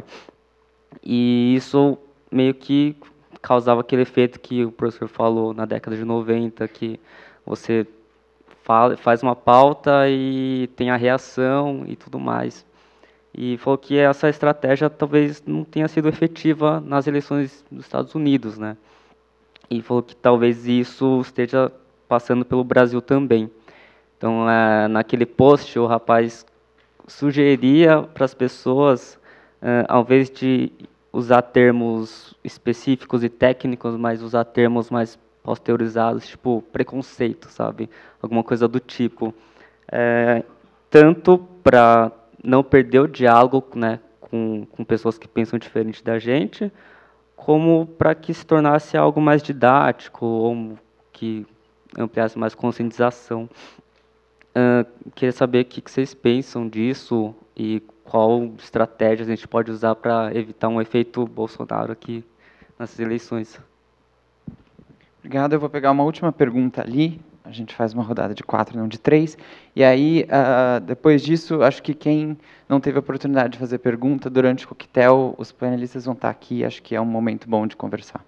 S11: E isso meio que causava aquele efeito que o professor falou na década de noventa, que você fala, faz uma pauta e tem a reação e tudo mais. E falou que essa estratégia talvez não tenha sido efetiva nas eleições dos Estados Unidos, né? E falou que talvez isso esteja passando pelo Brasil também. Então, é, naquele post, o rapaz sugeria para as pessoas, é, ao invés de usar termos específicos e técnicos, mas usar termos mais pasteurizados, tipo preconceito, sabe? Alguma coisa do tipo. É, tanto para não perder o diálogo, né, com, com pessoas que pensam diferente da gente, como para que se tornasse algo mais didático, ou que ampliasse mais conscientização. Uh, queria saber o que vocês pensam disso e qual estratégia a gente pode usar para evitar um efeito Bolsonaro aqui nessas eleições.
S7: Obrigado. Eu vou pegar uma última pergunta ali. A gente faz uma rodada de quatro, não de três. E aí, uh, depois disso, acho que quem não teve a oportunidade de fazer pergunta durante o coquetel, os panelistas vão estar aqui. Acho que é um momento bom de conversar.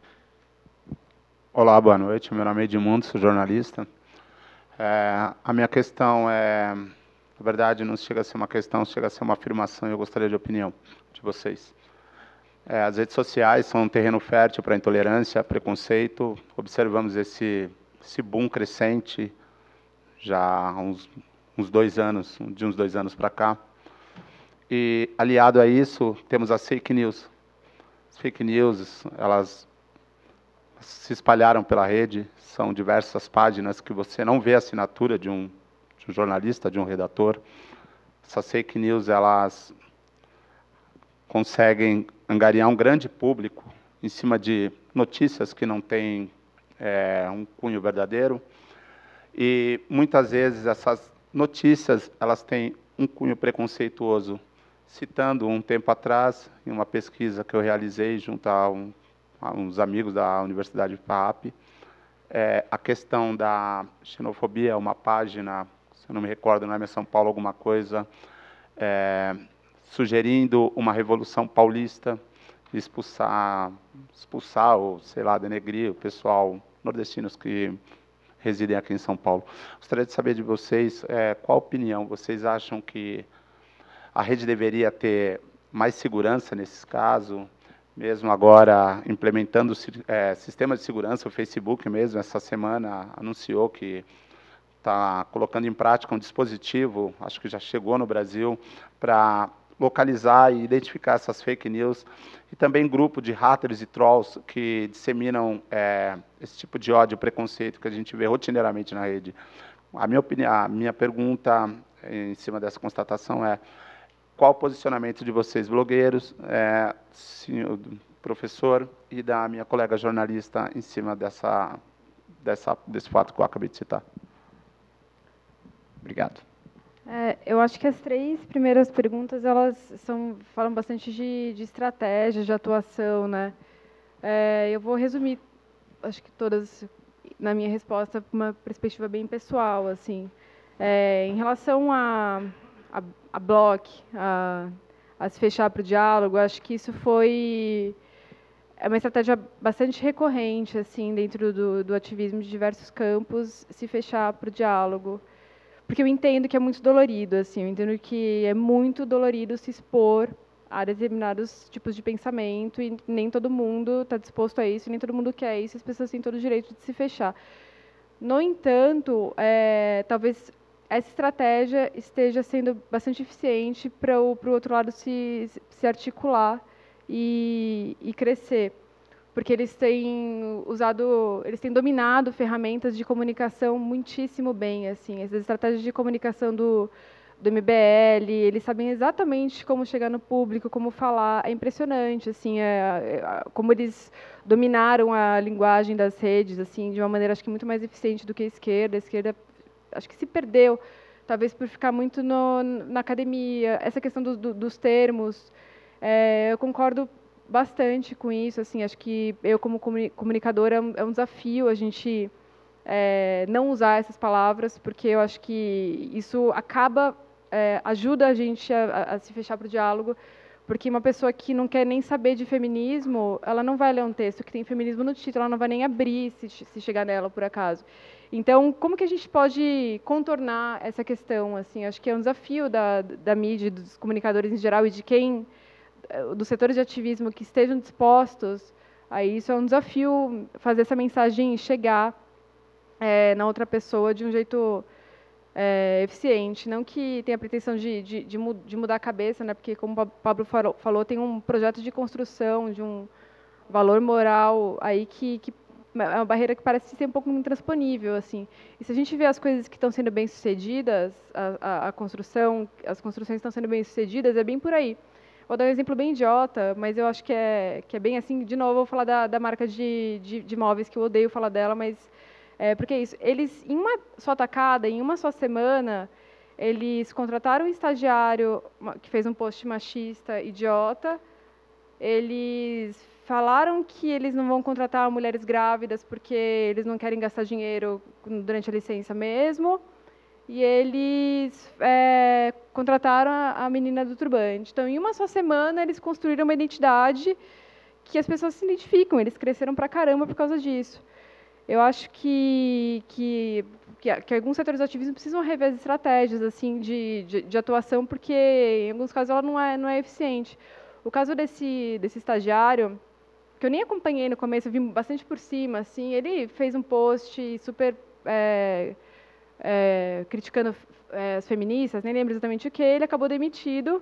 S12: Olá, boa noite. Meu nome é Edmundo, sou jornalista. É, a minha questão é, na verdade, não chega a ser uma questão, chega a ser uma afirmação, e eu gostaria de opinião de vocês. É, as redes sociais são um terreno fértil para intolerância, preconceito. Observamos esse, esse boom crescente já há uns, uns dois anos, de uns dois anos para cá. E, aliado a isso, temos as fake news. As fake news, elas se espalharam pela rede, são diversas páginas que você não vê a assinatura de um, de um jornalista, de um redator. Essas fake news, elas conseguem angariar um grande público em cima de notícias que não têm é, um cunho verdadeiro. E, muitas vezes, essas notícias, elas têm um cunho preconceituoso. Citando, um tempo atrás, em uma pesquisa que eu realizei junto a um uns amigos da Universidade de F A A P, é, a questão da xenofobia, uma página, se eu não me recordo, não é São Paulo alguma coisa, é, sugerindo uma revolução paulista, expulsar, expulsar ou, sei lá, denegrir o pessoal nordestinos que residem aqui em São Paulo. Gostaria de saber de vocês, é, qual a opinião, vocês acham que a rede deveria ter mais segurança nesses casos, mesmo agora implementando é, sistemas de segurança? O Facebook mesmo, essa semana, anunciou que está colocando em prática um dispositivo, acho que já chegou no Brasil, para localizar e identificar essas fake news, e também grupo de hackers e trolls que disseminam é, esse tipo de ódio e preconceito que a gente vê rotineiramente na rede. A minha, opinião, a minha pergunta em cima dessa constatação é: qual o posicionamento de vocês, blogueiros, é, senhor professor, e da minha colega jornalista em cima dessa, dessa, desse fato que eu acabei de citar?
S7: Obrigado.
S3: É, eu acho que as três primeiras perguntas, elas são, falam bastante de, de estratégia, de atuação, né? É, eu vou resumir, acho que todas, na minha resposta, uma perspectiva bem pessoal, assim. É, em relação a, a, a Block, a, a se fechar para o diálogo, acho que isso foi é uma estratégia bastante recorrente, assim, dentro do, do ativismo de diversos campos, se fechar para o diálogo. Porque eu entendo que é muito dolorido, assim, eu entendo que é muito dolorido se expor a determinados tipos de pensamento e nem todo mundo está disposto a isso, nem todo mundo quer isso, as pessoas têm todo o direito de se fechar. No entanto, é, talvez essa estratégia esteja sendo bastante eficiente para o pro outro lado se, se articular e, e crescer. Porque eles têm usado, eles têm dominado ferramentas de comunicação muitíssimo bem, assim, essas estratégias de comunicação do, do M B L, eles sabem exatamente como chegar no público, como falar, é impressionante, assim, é, é, como eles dominaram a linguagem das redes, assim, de uma maneira, acho que muito mais eficiente do que a esquerda, a esquerda, acho que se perdeu, talvez por ficar muito no, na academia, essa questão do, do, dos termos, é, eu concordo bastante com isso, assim, acho que eu como comunicadora é um desafio a gente é, não usar essas palavras, porque eu acho que isso acaba, é, ajuda a gente a, a se fechar para o diálogo, porque uma pessoa que não quer nem saber de feminismo, ela não vai ler um texto que tem feminismo no título, ela não vai nem abrir se, se chegar nela por acaso. Então, como que a gente pode contornar essa questão? Assim, acho que é um desafio da, da mídia, dos comunicadores em geral e de quem dos setores de ativismo que estejam dispostos a isso, é um desafio fazer essa mensagem chegar é, na outra pessoa de um jeito é, eficiente, não que tenha a pretensão de, de, de, de mudar a cabeça, né? Porque, como o Pablo falou, tem um projeto de construção de um valor moral aí que, que é uma barreira que parece ser um pouco intransponível, assim. E se a gente vê as coisas que estão sendo bem-sucedidas, a, a, a construção, as construções estão sendo bem-sucedidas, é bem por aí. Vou dar um exemplo bem idiota, mas eu acho que é, que é bem assim. De novo, eu vou falar da, da marca de, de, de móveis, que eu odeio falar dela, mas é porque é isso. Eles, em uma só tacada, em uma só semana, eles contrataram um estagiário que fez um post machista idiota, eles falaram que eles não vão contratar mulheres grávidas porque eles não querem gastar dinheiro durante a licença mesmo, e eles é, contrataram a, a menina do turbante. Então, em uma só semana, eles construíram uma identidade que as pessoas se identificam, eles cresceram pra caramba por causa disso. Eu acho que, que, que, que alguns setores do ativismo precisam rever as estratégias assim, de, de, de atuação, porque, em alguns casos, ela não é, não é eficiente. O caso desse, desse estagiário, que eu nem acompanhei no começo, eu vi bastante por cima, assim, ele fez um post super... É, É, criticando é, as feministas, nem lembro exatamente o que, ele acabou demitido,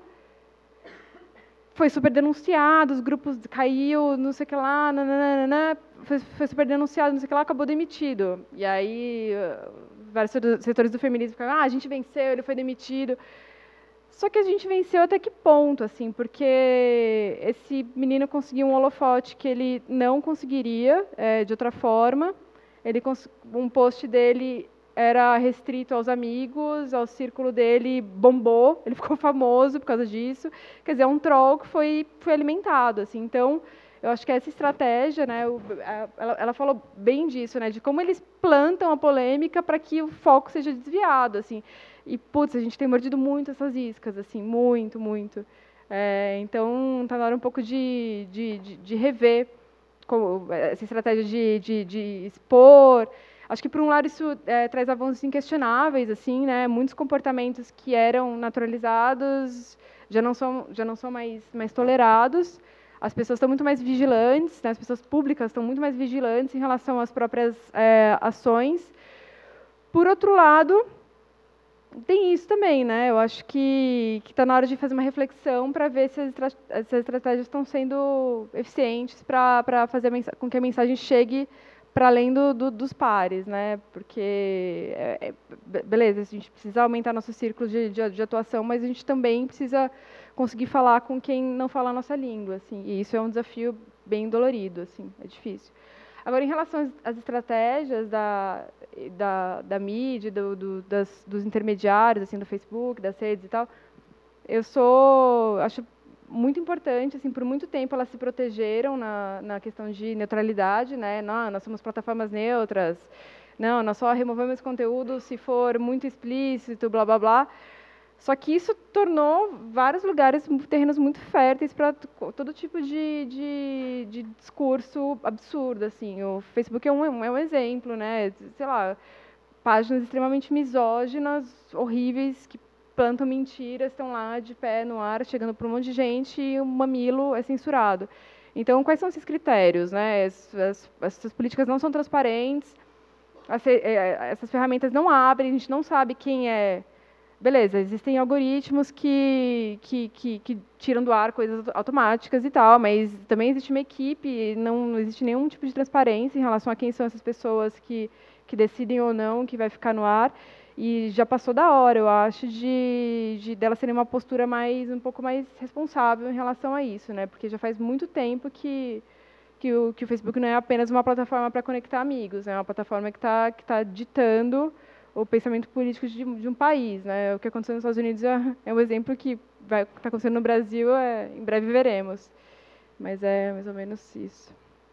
S3: foi super denunciado, os grupos caiu, não sei o que lá, nananana, foi, foi super denunciado, não sei o que lá, acabou demitido. E aí, vários setores do feminismo ficaram, ah, a gente venceu, ele foi demitido. Só que a gente venceu até que ponto, assim, porque esse menino conseguiu um holofote que ele não conseguiria é, de outra forma, ele um post dele era restrito aos amigos, ao círculo dele, bombou, ele ficou famoso por causa disso. Quer dizer, é um troll que foi, foi alimentado, assim. Então, eu acho que essa estratégia, né, ela, ela falou bem disso, né, de como eles plantam a polêmica para que o foco seja desviado, assim. E, putz, a gente tem mordido muito essas iscas, assim, muito, muito. É, então, está na hora um pouco de, de, de, de rever como, essa estratégia de, de, de expor. Acho que, por um lado, isso é, traz avanços inquestionáveis, assim, né? Muitos comportamentos que eram naturalizados já não são, já não são mais, mais tolerados. As pessoas estão muito mais vigilantes, né? As pessoas públicas estão muito mais vigilantes em relação às próprias é, ações. Por outro lado, tem isso também, né? Eu acho que está na hora de fazer uma reflexão para ver se as, estra essas estratégias estão sendo eficientes para fazer com que a mensagem chegue para além do, do, dos pares, né? Porque, é, é, beleza, a gente precisa aumentar nosso círculo de, de, de atuação, mas a gente também precisa conseguir falar com quem não fala a nossa língua, assim, e isso é um desafio bem dolorido, assim, é difícil. Agora, em relação às, às estratégias da, da, da mídia, do, do, das, dos intermediários, assim, do Facebook, das redes e tal, eu sou, acho muito importante, assim, por muito tempo elas se protegeram na, na questão de neutralidade, né? Não, nós somos plataformas neutras, não, nós só removemos conteúdo se for muito explícito, blá, blá, blá. Só que isso tornou vários lugares, terrenos muito férteis para todo tipo de, de, de discurso absurdo, assim. O Facebook é um, é um exemplo, né? Sei lá, páginas extremamente misóginas, horríveis, que plantam mentiras, estão lá de pé no ar, chegando para um monte de gente e o mamilo é censurado. Então, quais são esses critérios, né? As, as, essas políticas não são transparentes, as, essas ferramentas não abrem, a gente não sabe quem é. Beleza, existem algoritmos que, que, que, que tiram do ar coisas automáticas e tal, mas também existe uma equipe, não, não existe nenhum tipo de transparência em relação a quem são essas pessoas que, que decidem ou não que vai ficar no ar. E já passou da hora, eu acho, de, de delas terem uma postura mais, um pouco mais responsável em relação a isso, né? Porque já faz muito tempo que, que, o, que o Facebook não é apenas uma plataforma para conectar amigos, é uma plataforma que está que tá ditando o pensamento político de, de um país, né? O que aconteceu nos Estados Unidos é, é um exemplo que vai está acontecendo no Brasil, é, em breve veremos. Mas é mais ou menos isso.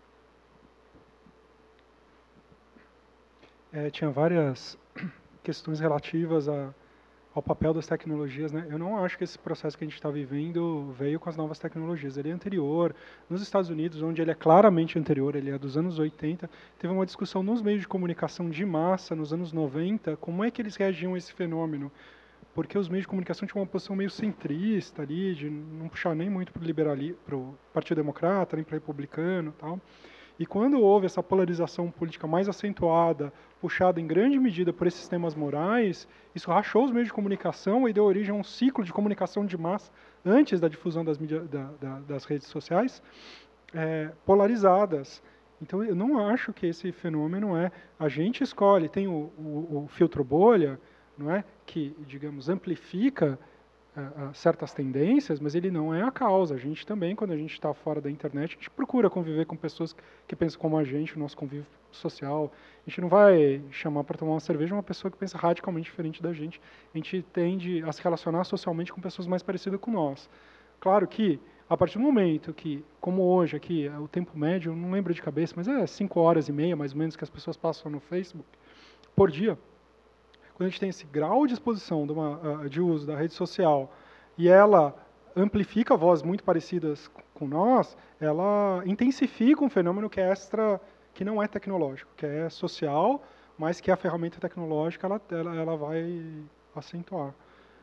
S4: É, tinha várias questões relativas a, ao papel das tecnologias, né? Eu não acho que esse processo que a gente está vivendo veio com as novas tecnologias. Ele é anterior. Nos Estados Unidos, onde ele é claramente anterior, ele é dos anos oitenta, teve uma discussão nos meios de comunicação de massa, nos anos noventa, como é que eles reagiam a esse fenômeno. Porque os meios de comunicação tinham uma posição meio centrista ali, de não puxar nem muito para o liberalismo, para o Partido Democrata, nem para o republicano e tal. E quando houve essa polarização política mais acentuada, puxada em grande medida por esses temas morais, isso rachou os meios de comunicação e deu origem a um ciclo de comunicação de massa, antes da difusão das, mídia, da, da, das redes sociais, é, polarizadas. Então, eu não acho que esse fenômeno é... A gente escolhe, tem o, o, o filtro bolha, não é? Que, digamos, amplifica Uh, certas tendências, mas ele não é a causa. A gente também, quando a gente está fora da internet, a gente procura conviver com pessoas que pensam como a gente, o nosso convívio social. A gente não vai chamar para tomar uma cerveja uma pessoa que pensa radicalmente diferente da gente. A gente tende a se relacionar socialmente com pessoas mais parecidas com nós. Claro que, a partir do momento que, como hoje aqui, o tempo médio, eu não lembro de cabeça, mas é cinco horas e meia, mais ou menos, que as pessoas passam no Facebook por dia. Quando a gente tem esse grau de exposição de, uma, de uso da rede social e ela amplifica vozes muito parecidas com nós, ela intensifica um fenômeno que é extra, que não é tecnológico, que é social, mas que a ferramenta tecnológica ela, ela, ela vai acentuar.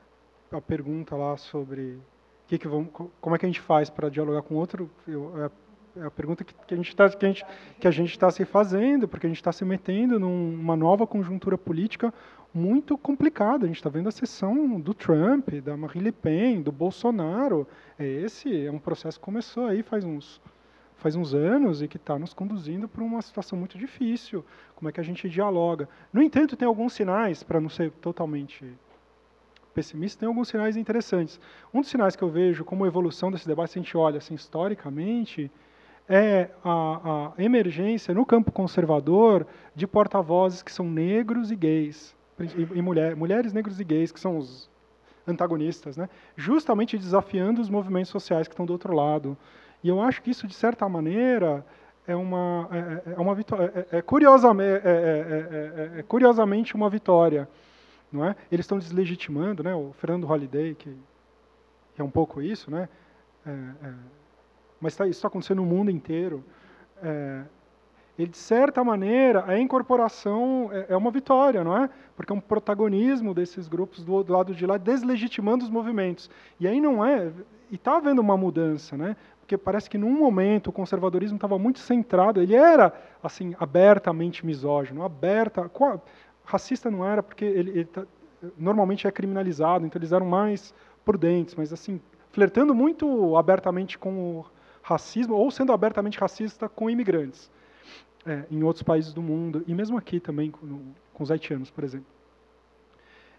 S4: A pergunta lá sobre que que vamos, como é que a gente faz para dialogar com outro, eu, é, é a pergunta que, que a gente está que a gente, que a gente está se fazendo, porque a gente está se metendo numa nova conjuntura política muito complicada. A gente está vendo a sessão do Trump, da Marine Le Pen, do Bolsonaro. É esse é um processo que começou aí faz uns faz uns anos e que está nos conduzindo para uma situação muito difícil. Como é que a gente dialoga? No entanto, tem alguns sinais, para não ser totalmente pessimista, tem alguns sinais interessantes. Um dos sinais que eu vejo como evolução desse debate, se a gente olha assim, historicamente, é a, a emergência no campo conservador de porta-vozes que são negros e gays. E, e mulher, mulheres, negros e gays, que são os antagonistas, né? Justamente desafiando os movimentos sociais que estão do outro lado. E eu acho que isso, de certa maneira, é uma, é, é uma vitória, é, é, curiosamente, é, é, é, é curiosamente uma vitória. Não é? Eles estão deslegitimando, né? O Fernando Holliday, que, que é um pouco isso, né? É, é, mas tá, isso está acontecendo no mundo inteiro. É, ele, de certa maneira, a incorporação é, é uma vitória, não é? Porque é um protagonismo desses grupos do, do lado de lá, deslegitimando os movimentos. E aí não é... E está havendo uma mudança, né? Porque parece que, num momento, o conservadorismo estava muito centrado, ele era, assim, abertamente misógino, aberta... Racista não era, porque ele, ele tá, normalmente é criminalizado, então eles eram mais prudentes, mas, assim, flertando muito abertamente com o racismo, ou sendo abertamente racista com imigrantes. É, em outros países do mundo, e mesmo aqui também, com, com os haitianos, por exemplo.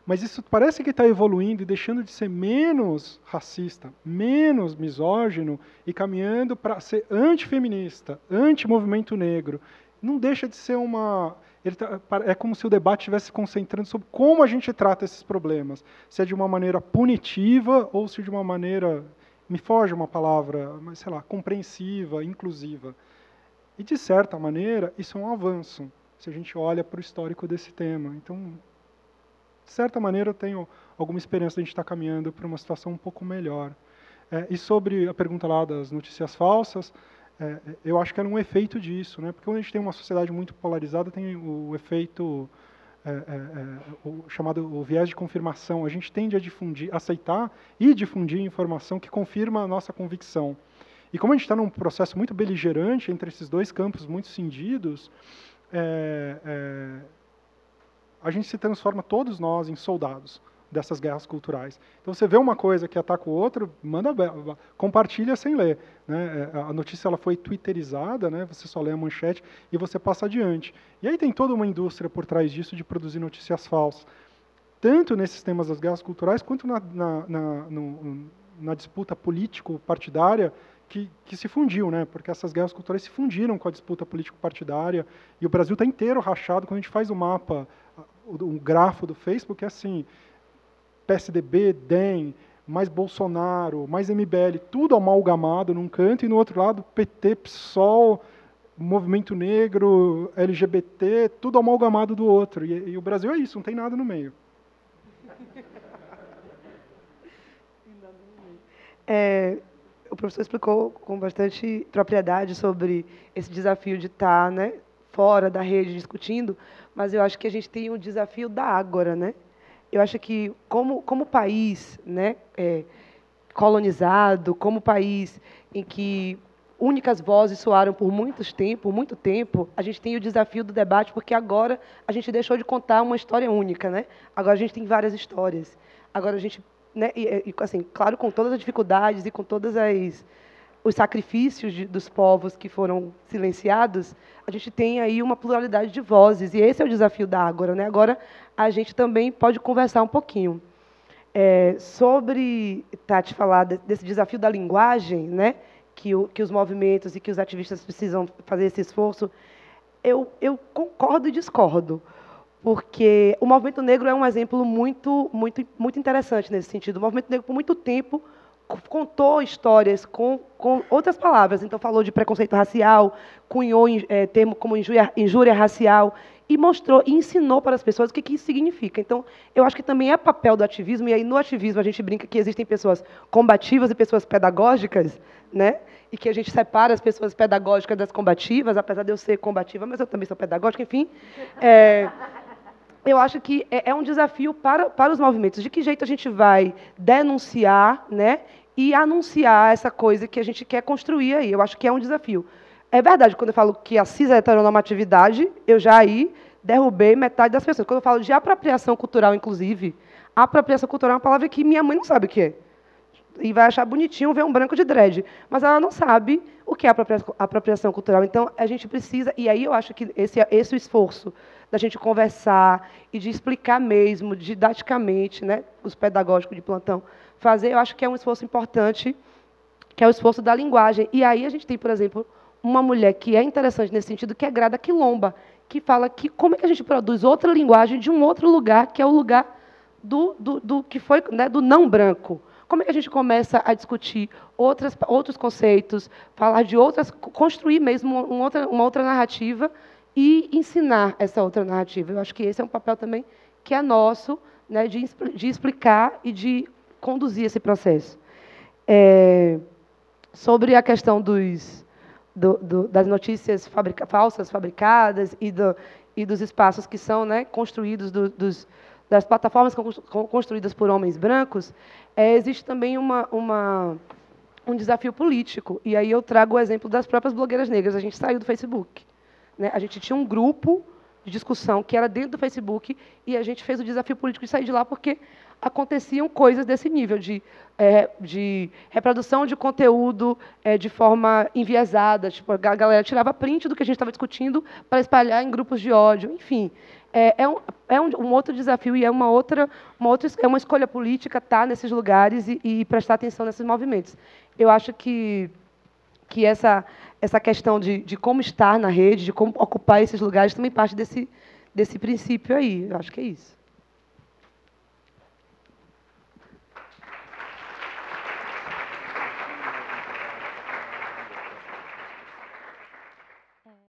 S4: mas isso parece que está evoluindo e deixando de ser menos racista, menos misógino e caminhando para ser antifeminista, anti-movimento negro. Não deixa de ser uma... Ele tá, é como se o debate estivesse se concentrando sobre como a gente trata esses problemas. Se é de uma maneira punitiva ou se de uma maneira, me foge uma palavra, mas sei lá, compreensiva, inclusiva. E, de certa maneira, isso é um avanço, se a gente olha para o histórico desse tema. Então, de certa maneira, eu tenho alguma esperança de a gente estar caminhando para uma situação um pouco melhor. É, e sobre a pergunta lá das notícias falsas, é, eu acho que era um efeito disso, né? Porque quando a gente tem uma sociedade muito polarizada, tem o efeito é, é, é, o chamado o viés de confirmação. A gente tende a difundir, aceitar e difundir informação que confirma a nossa convicção. E como a gente está num processo muito beligerante entre esses dois campos muito cindidos, é, é, a gente se transforma, todos nós, em soldados dessas guerras culturais. Então, você vê uma coisa que ataca o outro, manda, compartilha sem ler, né? A notícia ela foi twitterizada, né? Você só lê a manchete e você passa adiante. E aí tem toda uma indústria por trás disso de produzir notícias falsas, tanto nesses temas das guerras culturais, quanto na, na, na, no, na disputa político-partidária, Que, que se fundiu, né? Porque essas guerras culturais se fundiram com a disputa político-partidária, e o Brasil está inteiro rachado. Quando a gente faz o mapa, o, o grafo do Facebook, é assim, P S D B, D E M, mais Bolsonaro, mais M B L, tudo amalgamado num canto, e no outro lado, P T, PSOL, Movimento Negro, L G B T, tudo amalgamado do outro. E, e o Brasil é isso, não tem nada no meio.
S5: É... O professor explicou com bastante propriedade sobre esse desafio de estar, né, fora da rede discutindo, mas eu acho que a gente tem o desafio da ágora, né? Eu acho que, como, como país, né, é, colonizado, como país em que únicas vozes soaram por muito tempo, por muito tempo, a gente tem o desafio do debate, porque agora a gente deixou de contar uma história única, né? Agora a gente tem várias histórias. Agora a gente... Né, e, e, assim, claro, com todas as dificuldades e com todos as, os sacrifícios de, dos povos que foram silenciados, a gente tem aí uma pluralidade de vozes, e esse é o desafio da Ágora, né? Agora, a gente também pode conversar um pouquinho é, sobre, Tati, falar de, desse desafio da linguagem, né? que, o, que os movimentos e que os ativistas precisam fazer esse esforço. Eu, eu concordo e discordo, porque o movimento negro é um exemplo muito, muito, muito interessante nesse sentido. O movimento negro, por muito tempo, contou histórias com, com outras palavras. Então, falou de preconceito racial, cunhou é, termo como injúria, injúria racial, e mostrou e ensinou para as pessoas o que, que isso significa. Então, eu acho que também é papel do ativismo, e aí no ativismo a gente brinca que existem pessoas combativas e pessoas pedagógicas, né? E que a gente separa as pessoas pedagógicas das combativas, apesar de eu ser combativa, mas eu também sou pedagógica, enfim. É, eu acho que é, é um desafio para, para os movimentos. De que jeito a gente vai denunciar, né, e anunciar essa coisa que a gente quer construir aí? Eu acho que é um desafio. É verdade, quando eu falo que a cis-heteronormatividade, eu já aí derrubei metade das pessoas. Quando eu falo de apropriação cultural, inclusive, apropriação cultural é uma palavra que minha mãe não sabe o que é. E vai achar bonitinho ver um branco de dread. Mas ela não sabe o que é apropriação cultural. Então, a gente precisa... E aí eu acho que esse, esse é o esforço da gente conversar e de explicar mesmo, didaticamente, né, os pedagógicos de plantão, fazer, eu acho que é um esforço importante, que é o esforço da linguagem. E aí a gente tem, por exemplo, uma mulher que é interessante nesse sentido, que é Grada Quilomba, que fala que como é que a gente produz outra linguagem de um outro lugar, que é o lugar do, do, do que foi, né, do não branco. Como é que a gente começa a discutir outras, outros conceitos, falar de outras, construir mesmo uma outra, uma outra narrativa e ensinar essa outra narrativa? Eu acho que esse é um papel também que é nosso, né, de, de explicar e de conduzir esse processo. É, sobre a questão dos, do, do, das notícias fabrica, falsas fabricadas e, do, e dos espaços que são, né, construídos, do, dos, das plataformas construídas por homens brancos, é, existe também uma, uma, um desafio político. E aí eu trago o exemplo das próprias blogueiras negras. A gente saiu do Facebook. Né? A gente tinha um grupo de discussão que era dentro do Facebook e a gente fez o desafio político de sair de lá porque aconteciam coisas desse nível, de, é, de reprodução de conteúdo é, de forma enviesada. Tipo, a galera tirava print do que a gente estava discutindo para espalhar em grupos de ódio. Enfim, é, é, um, é um, um outro desafio e é uma outra, uma outra é uma escolha política estar nesses lugares e, e prestar atenção nesses movimentos. Eu acho que que essa essa questão de, de como estar na rede, de como ocupar esses lugares, também parte desse desse princípio aí. Eu acho que é isso.